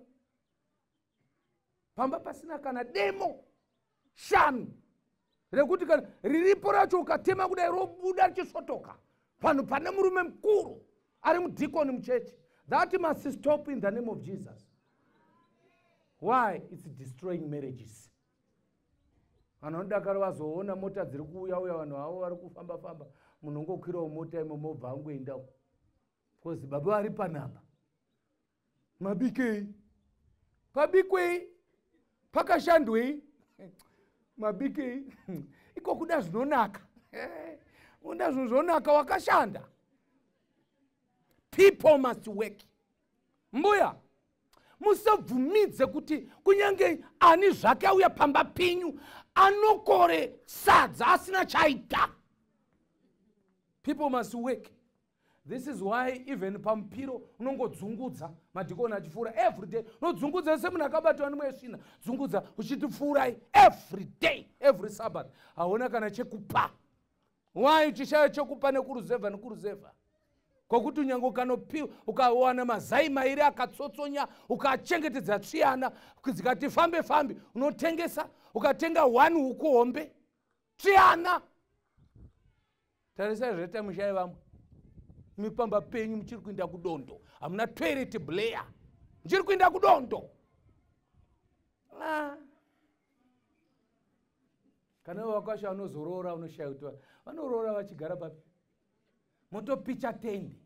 Pamba pasina kana demo shanu rekuti kana riripo racho ukatema kudai robuda richisotoka panhu pane murume mukuru ari mudhikoni muchechi. That must stop in the name of Jesus. Why? It's destroying marriages. Vanhu vanodakara vazoona mota dziri kuuya vanhu avo vari kufamba munhu ongokwirawo mota imo mobva angoendawo, because baba vari panapa. Mabikei pabikwei pakashandwei mabikei iko kuda zvinonaka, unoda zvinhu zvonaka wakashanda. People must work. Mbuya musabvumidze kuti kunyange ani zvake auya pamba penyu anokore sadza asina chaita. People must work. This is why even pampiro unongodzungudza madhikoni achifura every day. Unodzungudza semunhu akabatwa nemwezvina, dzungudza uchitifurai every day, every Sabbath. Hauna kana chekupa. Why uchishaya chekupa nekuruzevha? Kokuti unyange ukanopiwa ukawana mazai mairi akatsotsonya ukachengetedza tsviyana dzikati fambe unotengesa ukatenga 1 huku hombe tsviyana. Tarisai zvete mushai vamwe. Mipamba penyu muchiri kuenda kudondo. Hamuna toilet blair. Muchiri kuenda kudondo. Kana wakasha vanozorora unoshaya kuti vanorora vachigara papi. Motopicha tende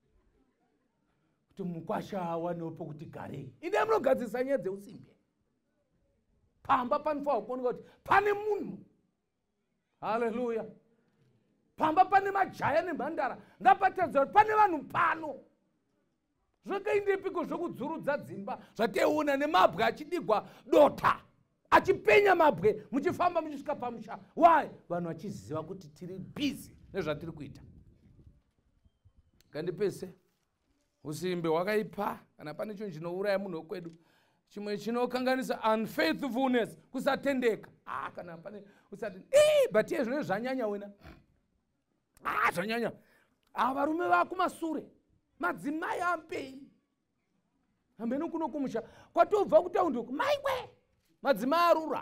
kuti mukwasha awanewo pokuti garei. Inde munogadzirisa nyaya dzeusimbe. Pamba panofanirwa kuoneka kuti pane munhu. Hallelujah. Pamba pane majaya nemhandara ngapatedza kuti pane vanhu pano. Zvakaindepiko zvokudzurudza dzimba zvateuna nemabwe achidigwa dota achipenya mabwe muchifamba muchisvika pamusha. Why? Vanhu vachiziva kuti tiri busy nezvatiri kuita. Kandipese usimbe hwakaipa kana pane chinhu chinouraya munhu wekwedu. Chimwe chinokanganisa unfaithfulness, kusatendeka. Kana pane but iye zvino zvanyanya wena. Zvanyanya. Varume vakumasure, madzimai ampei. Hambeni kuno kumusha. Kwatobva kutaundi uku, maiwe, madzimai arura.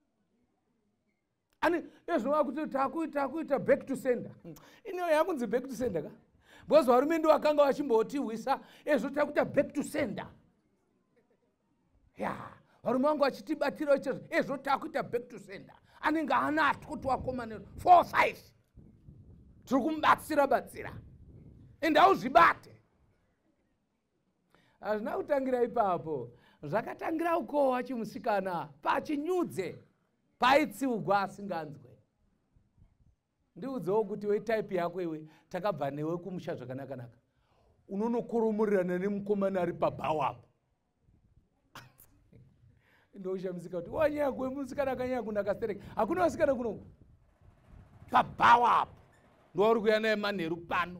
Ani ezvinova kuti takuita back to sender. Ino yakunzi back to sender ka? Because varume ndo vakanga vachimbotiwisa takuita back to sender. Varume vangu vachitibatira izvo takuita back to sender. Anenge anati kuti wakomana 4-5. Tiri kumubatsira. Ende hauzvibate. Hazvina kutangira ipapo. Zvakatangira uko wachimusikana pachinyudze paitsiugwa asinganzwe. Ndiudzewo kuti wetype yako iwe takabva newe kumusha zvakanaka. Unonokoromorerana nemukomana ari pabhawapo. Ndoshamizika kuti wanyaya kuwe musikana akanyanya kunaka stereka. Hakuna wasikana kuno. Pabhawapo. Ndori kuya naye manheru pano.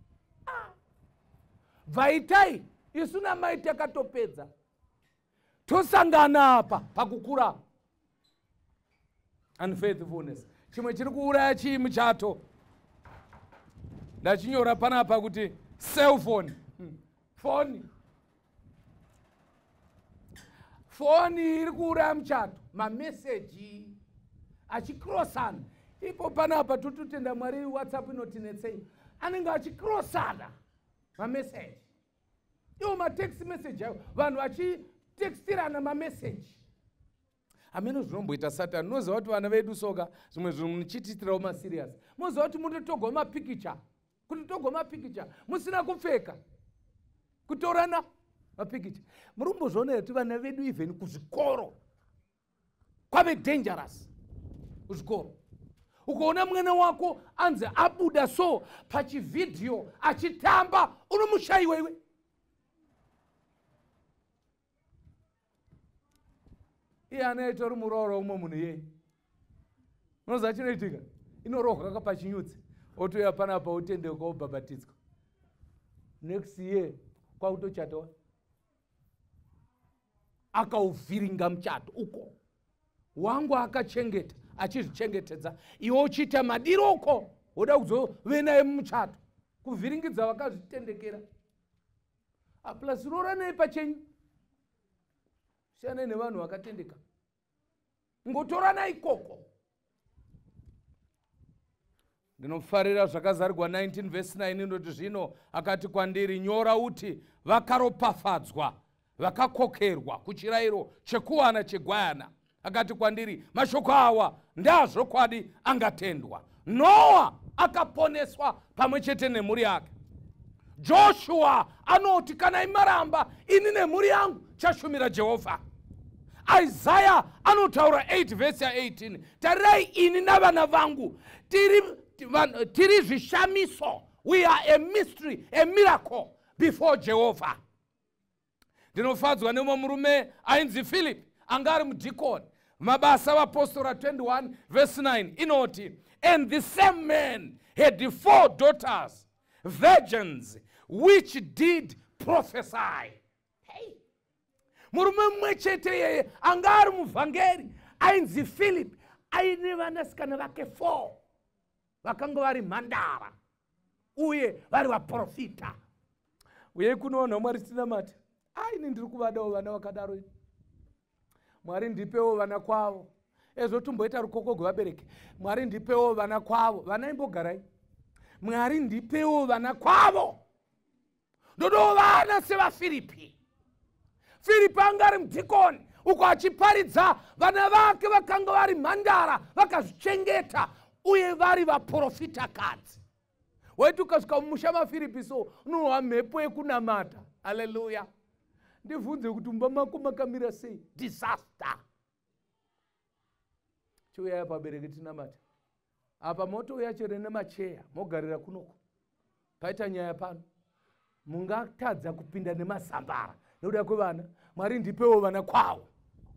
Vaitai isu namai takatopedza. Tosangana apa pakukura. Unfaithfulness. Chimwe chiri kuuraya chii muchato. Ndachinyora panapa kuti cell phone. Phone iri kuuraya muchato. Mameseji achikrosana. Ipo panapa tututenda Mwari WhatsApp inotinetsei. Anenge achikrosana mameseji. Iwo matext message ayo vanhu vachitextirana mameseji. amene zvinomboita satani. Unoziva kuti vana vedu soka zvimwe zvinhu muchitiitirawo masiriasi. Munoziva kuti munotogwa mapikicha, kuti togwa mapikicha musina kupfeka, kutorana mapikicha. Murumbozviona kuti vana vedu even kuzvikoro kwave dangerous. Kuzvikoro ukaona mwana wako anzi abuda so pachividhiyo achitamba, unomushayiwa iwe. Iye anaita uri murooro umwe munhu yeye. Unoziva chinoitika? Inorohwa kapachinyutsi, otoya panapa otendeuka obhabhatidzwa. Next year kwakutochatawa. Akauvhiringa muchato uko. Wangu akachengeta, achizvichengetedza. Iwe uchiita madiro uko, woda kuzove naye mumuchato. Kuvhiringidza vakazvitendekera. Plus roora naye pachenyu. Siyana nevanhu vakatendeka. Ngotorana ikoko. Ndinofarira zvakazarigwa 19 verse 9 inoti zvino akati kwandiri, nyora uti vakaropafadzwa vakakokerwa kuchirayiro chekuwana chegwayana. Akati kwandiri, mashoko awa ndazvokwadi angatendwa. Noa akaponeswa pamwe chete nemhuri yake. Joshua anoti kana imaramba ini nemhuri yangu chashumira Jehovha. Isaiah anotaura 8 verse 18, tarirai ini navana vangu tiri zvishamiso. We are a mystery, a miracle before Jehovah. Ndinofadzwa nemumwe murume ainzi Philip, anga ari mudhikoni. Mabasa vapostora 21 verse 9 inoti, and the same man had 4 daughters, virgins, which did prophesy. Hey. Murume mumwe chete yeye anga ari muvhangeri ainzi Philip, aine vanasikana vake 4 vakanga vari mhandara uye vari vaprofita. Uye kunoona Mwari tinamata. Ini ndiri kuvadawo vana vakadaro ini. Mwari ndipewo vana kwavo. Ezotumboita rukoko gwevabereki. Mwari ndipewo vana kwavo. Vana imbogarai. Mwari ndipewo vana kwavo. Ndodo vana sevaFilipi. Filipi anga ari mudhikoni uko achiparidza vana vake vakanga vari mhandara vakazvichengeta uye vari vaprofitakadzi. Waiti ukasvika mumusha maFilipi so unowa mhepo yekunamata. Haleluya. Ndibvunze kuti mumba mako makamira sei? Disaster. Chiuyai pabereki tinamata. Apa motouya chero nemacheya mogarira kunoko. Paita nyaya pano. Mungatadza kupinda nemazambara. Nekuda kwevana. Mwari ndipewo vana kwavo.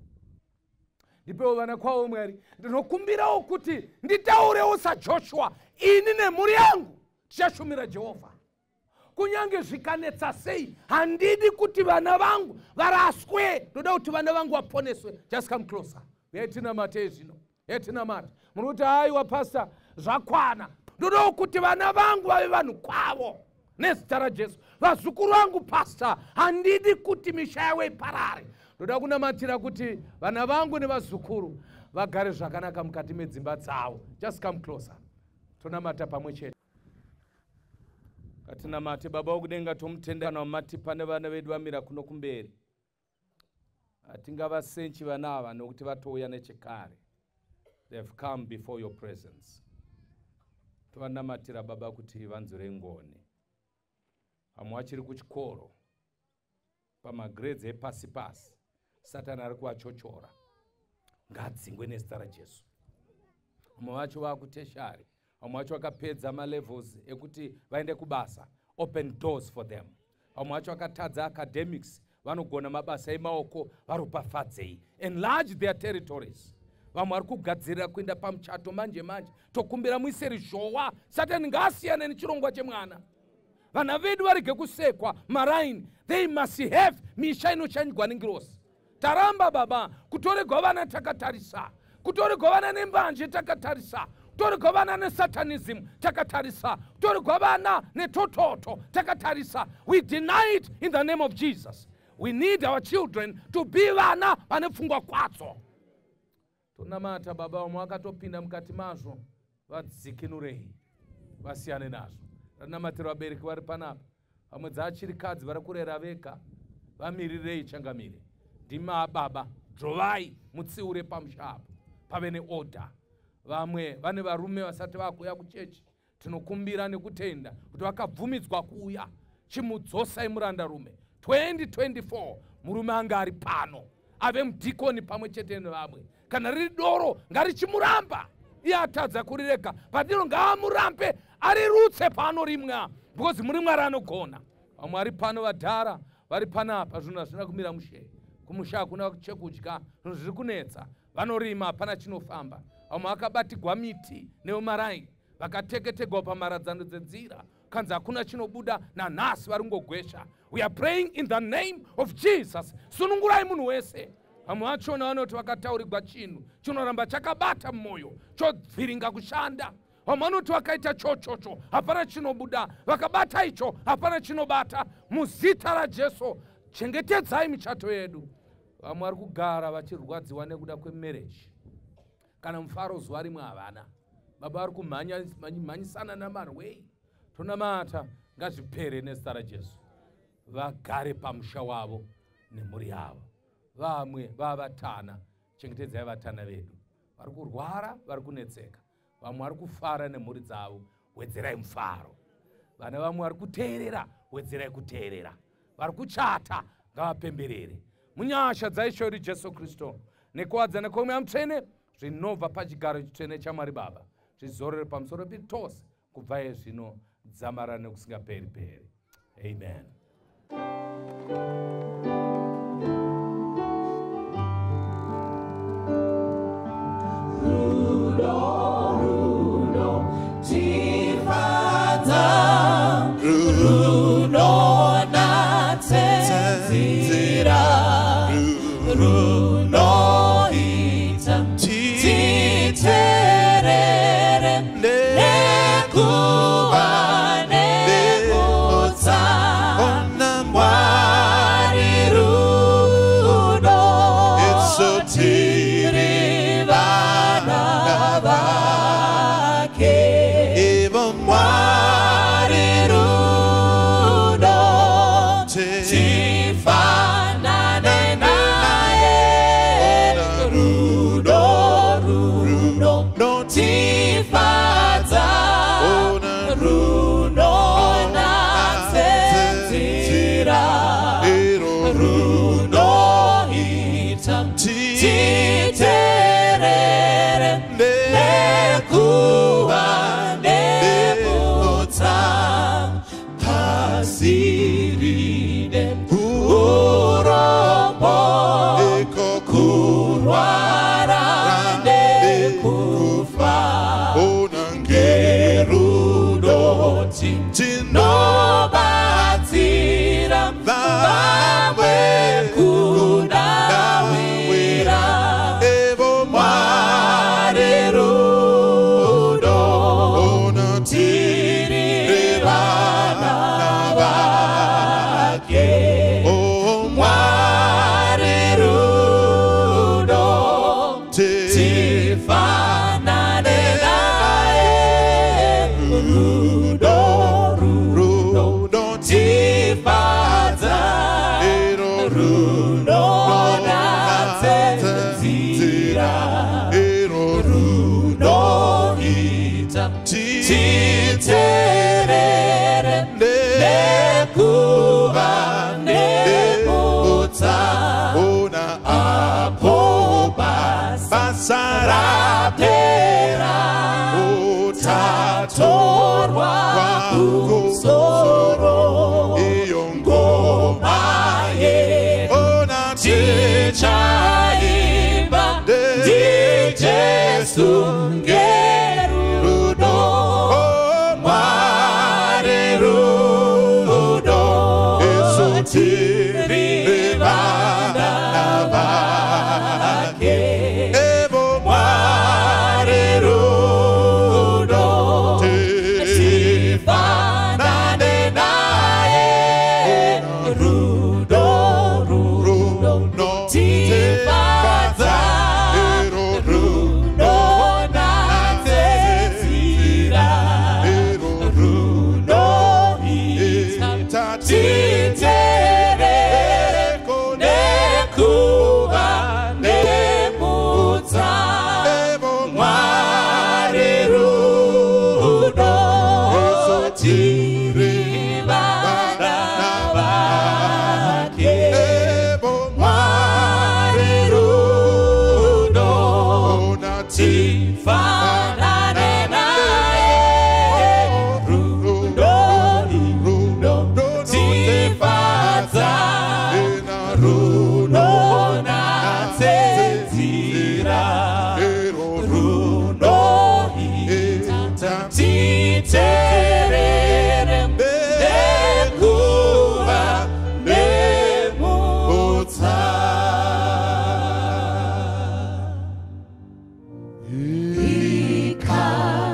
Ndipewo vana kwavo Mwari. Ndinokumbirawo kuti nditaurewo saJoshua, ini nemhuri yangu tichashumira Jehovha. Kunyange zvikanetsa sei, handidi kuti vana vangu varaswe. Ndoda kuti vana vangu vaponeswe. Just come closer. Yetinamate zvino. Yetinamate. Muruti haiwa pastor zvakwana. Ndoda kuti vana vangu vave vanhu kwavo. Nezita raJesu. Vazukuru vangu pastor, handidi kuti misha yawe iparare. Ndoda kunamatira kuti vana vangu nevazukuru vagare zvakanaka mukati medzimba dzavo. Just come closer. Tonamata pamwe chete. Katinamate Baba wokudenga tomutenda kana matipa nevana vedu vamira kuno kumberi. Hatingavasenchi vana ava nokuti vatouya nechekare. They have come before your presence. Tovanamatira Baba kuti vanzwire ngoni. Vamwe vachiri kuchikoro pamagrades epasi pasi. Satani ari kuvachochora. Ngadzingwe nezita raJesu. Vamwe vacho vakuteshari. Vamwe vacho vakapedza malevels ekuti vaende kubasa. Open doors for them. Vamwe vacho vakatadza academics. Vanogona mabasa emaoko varopafadzei. Enlarge their territories. Vamwe vari kugadzirira kuenda pamuchato manje. Tokumbira muise ruzhowa. Satani ngaasiyane nechirongwa chemwana. Vana vedu varege kusekwa maraini. They must have misha inochanjwa nengirosi. Taramba Baba kutoregwa vana takatarisa. Kutoregwa vana nembanje takatarisa. Kutoregwa vana nesatanism takatarisa. Kutoregwa vana netototo takatarisa. We deny it in the name of Jesus. We need our children to be vana vanepfungwa kwadzo. Tonamata Baba vamwe vakatopinda mukati mazvo vadzikinurei vasiyane nazvo. Ranamatira vabereki vari panapa. Vamwe dzachirikadzi vari kurera vega. Vamirirei changamire. Ndima Baba drovai mutsiure pamushapo pave neorder. Vamwe vane varume vasati vakuya kuchechi, tinokumbira nekutenda kuti vakabvumidzwa kuuya, chimudzosai murandarume. 2024 murume anga ari pano, ave mudhikoni pamwe chete nevamwe. Kana riri doro ngarichimuramba, iye atadza kurirega, padiro ngaamurambe arirutse pano rimwa, because muri Mwari anogona. Vamwe ari pano vadhara, vari panapa, zvinhu hazvina kumira mushe. Kumusha hakuna chekudya, zvinhu zviri kunetsa, vanorima hapana chinofamba. Vamwe vakabatigwa miti neomarai, vakateketegwa pamaradzano dzenzira, kanzi hakuna chinobuda, nanhasi vari kungogwesha. We are praying in the name of Jesus. Sunungurai munhu wese. Vamwe vachona vanoti vakataurirwa chinhu chinoramba chakabata mumwoyo, chobviringa kushanda. Vamwe vanoti vakaita chochocho, hapana chinobuda, vakabata icho, hapana chinobata. Muzita raJesu, chengetedzai michato yedu. Vamwe vari kugara vachirwadziwa nekuda kwemarriage, kana mufaro zuva rimwe havana. Baba vari kumhanyisana namarwei. Tonamata ngazvipere nezita raJesu. Vagare pamusha wavo nemhuri yavo. Vamwe vavatana, chengetedzai vatana vedu. Vari kurwara, vari kunetseka. Vamwe vari kufara nemhuri dzavo, wedzerai mufaro. Vana vamwe vari kuteerera, wedzerai kuteerera. Vari kuchata, ngavapemberere. Munyasha dzaisho Jesu Kristu, nekuwadzana kweMweya Mutsvene, zvinobva pachigaro chitsvene chaMwari Baba, zvizorere pamusoro pedu tose, kubva zvino dzamara nokusingaperi-peri. Amen. Tifana Terere Bekuba Bemota Ika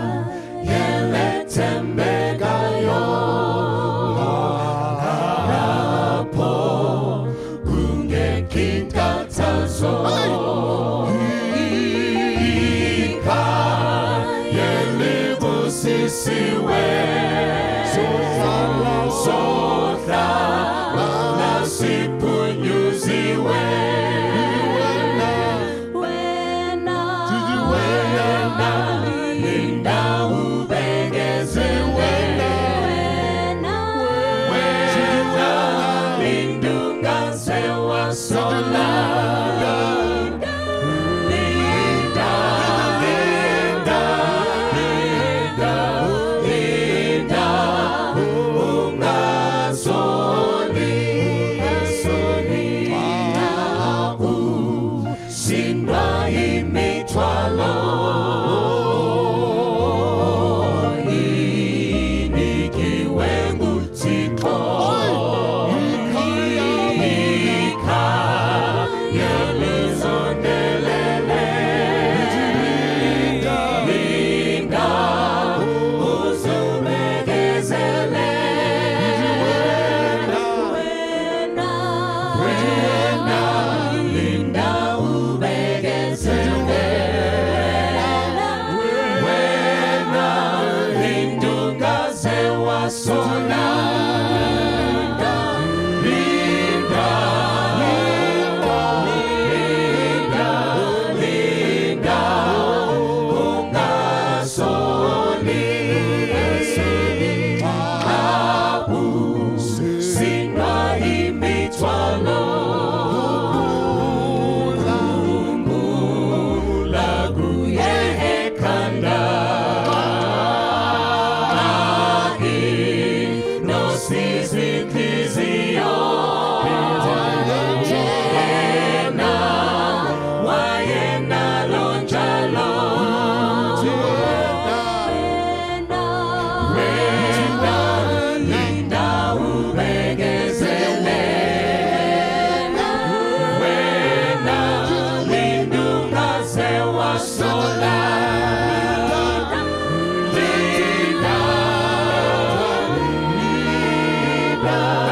Yeletembegayo Harapo Kunge Kinkatazo Ika Yelebusisiwe Sota Nasipunyuziwe Wena Linda Ubegezewe Wena Lindunga Sewa Sola Linda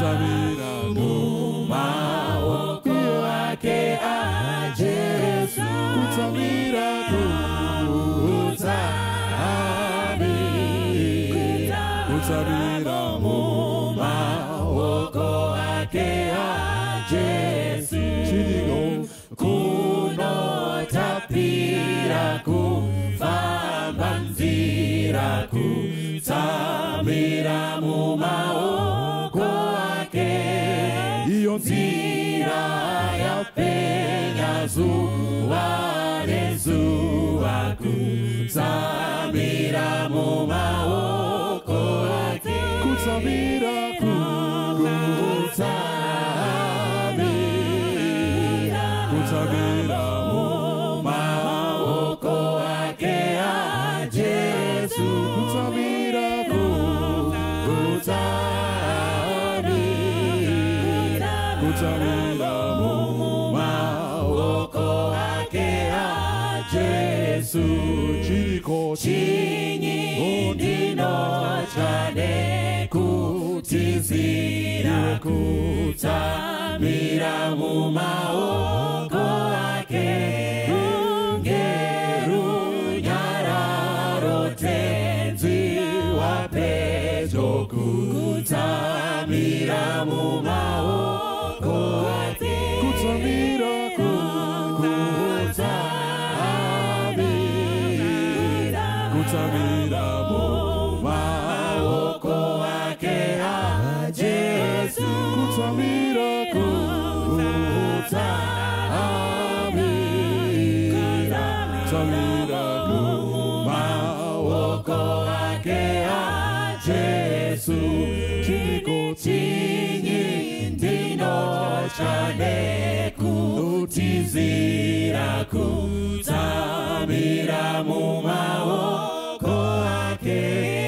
kutamira mumaoko ake Jesu, kutamira kutamira mumaoko ake Jesu, chirigo kunotapira kufamba nzira kutamira mumaoko ake, iyo nzira yapenya zuwa nezuwa kutamira mumaoko ake, kutamira kutamira mumaoko ake Jesu, kutamira kutamira mumaoko ake Jesu, chiriko chinyindino chane kutizira kutamira mumaoko ake, ngerunyararo tenzi wapejo kutamira mumaoko ake, kutamira kutamira mumaoko ake Jesu, kutamira kutamira mumaoko ake Jesu, chiriko chinyindino chane kutizira kutamira mumaoko ake,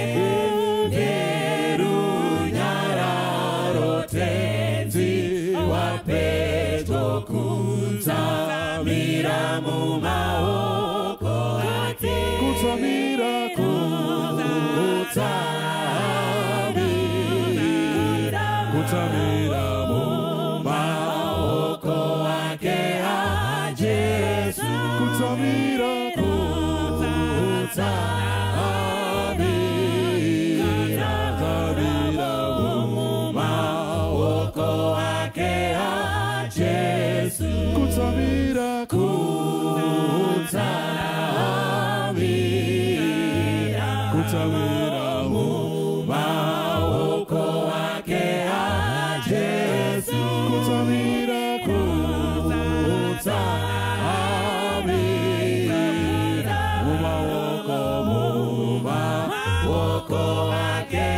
ngerunyararo tenzi wapejo kutamira mumaoko ake, kutamira kutamira mumaoko ake Jesu, kutamira kutamira mumaoko ake Jesu, kutamira kutamira mumaoko ake Jesu, kutamira mumaoko ake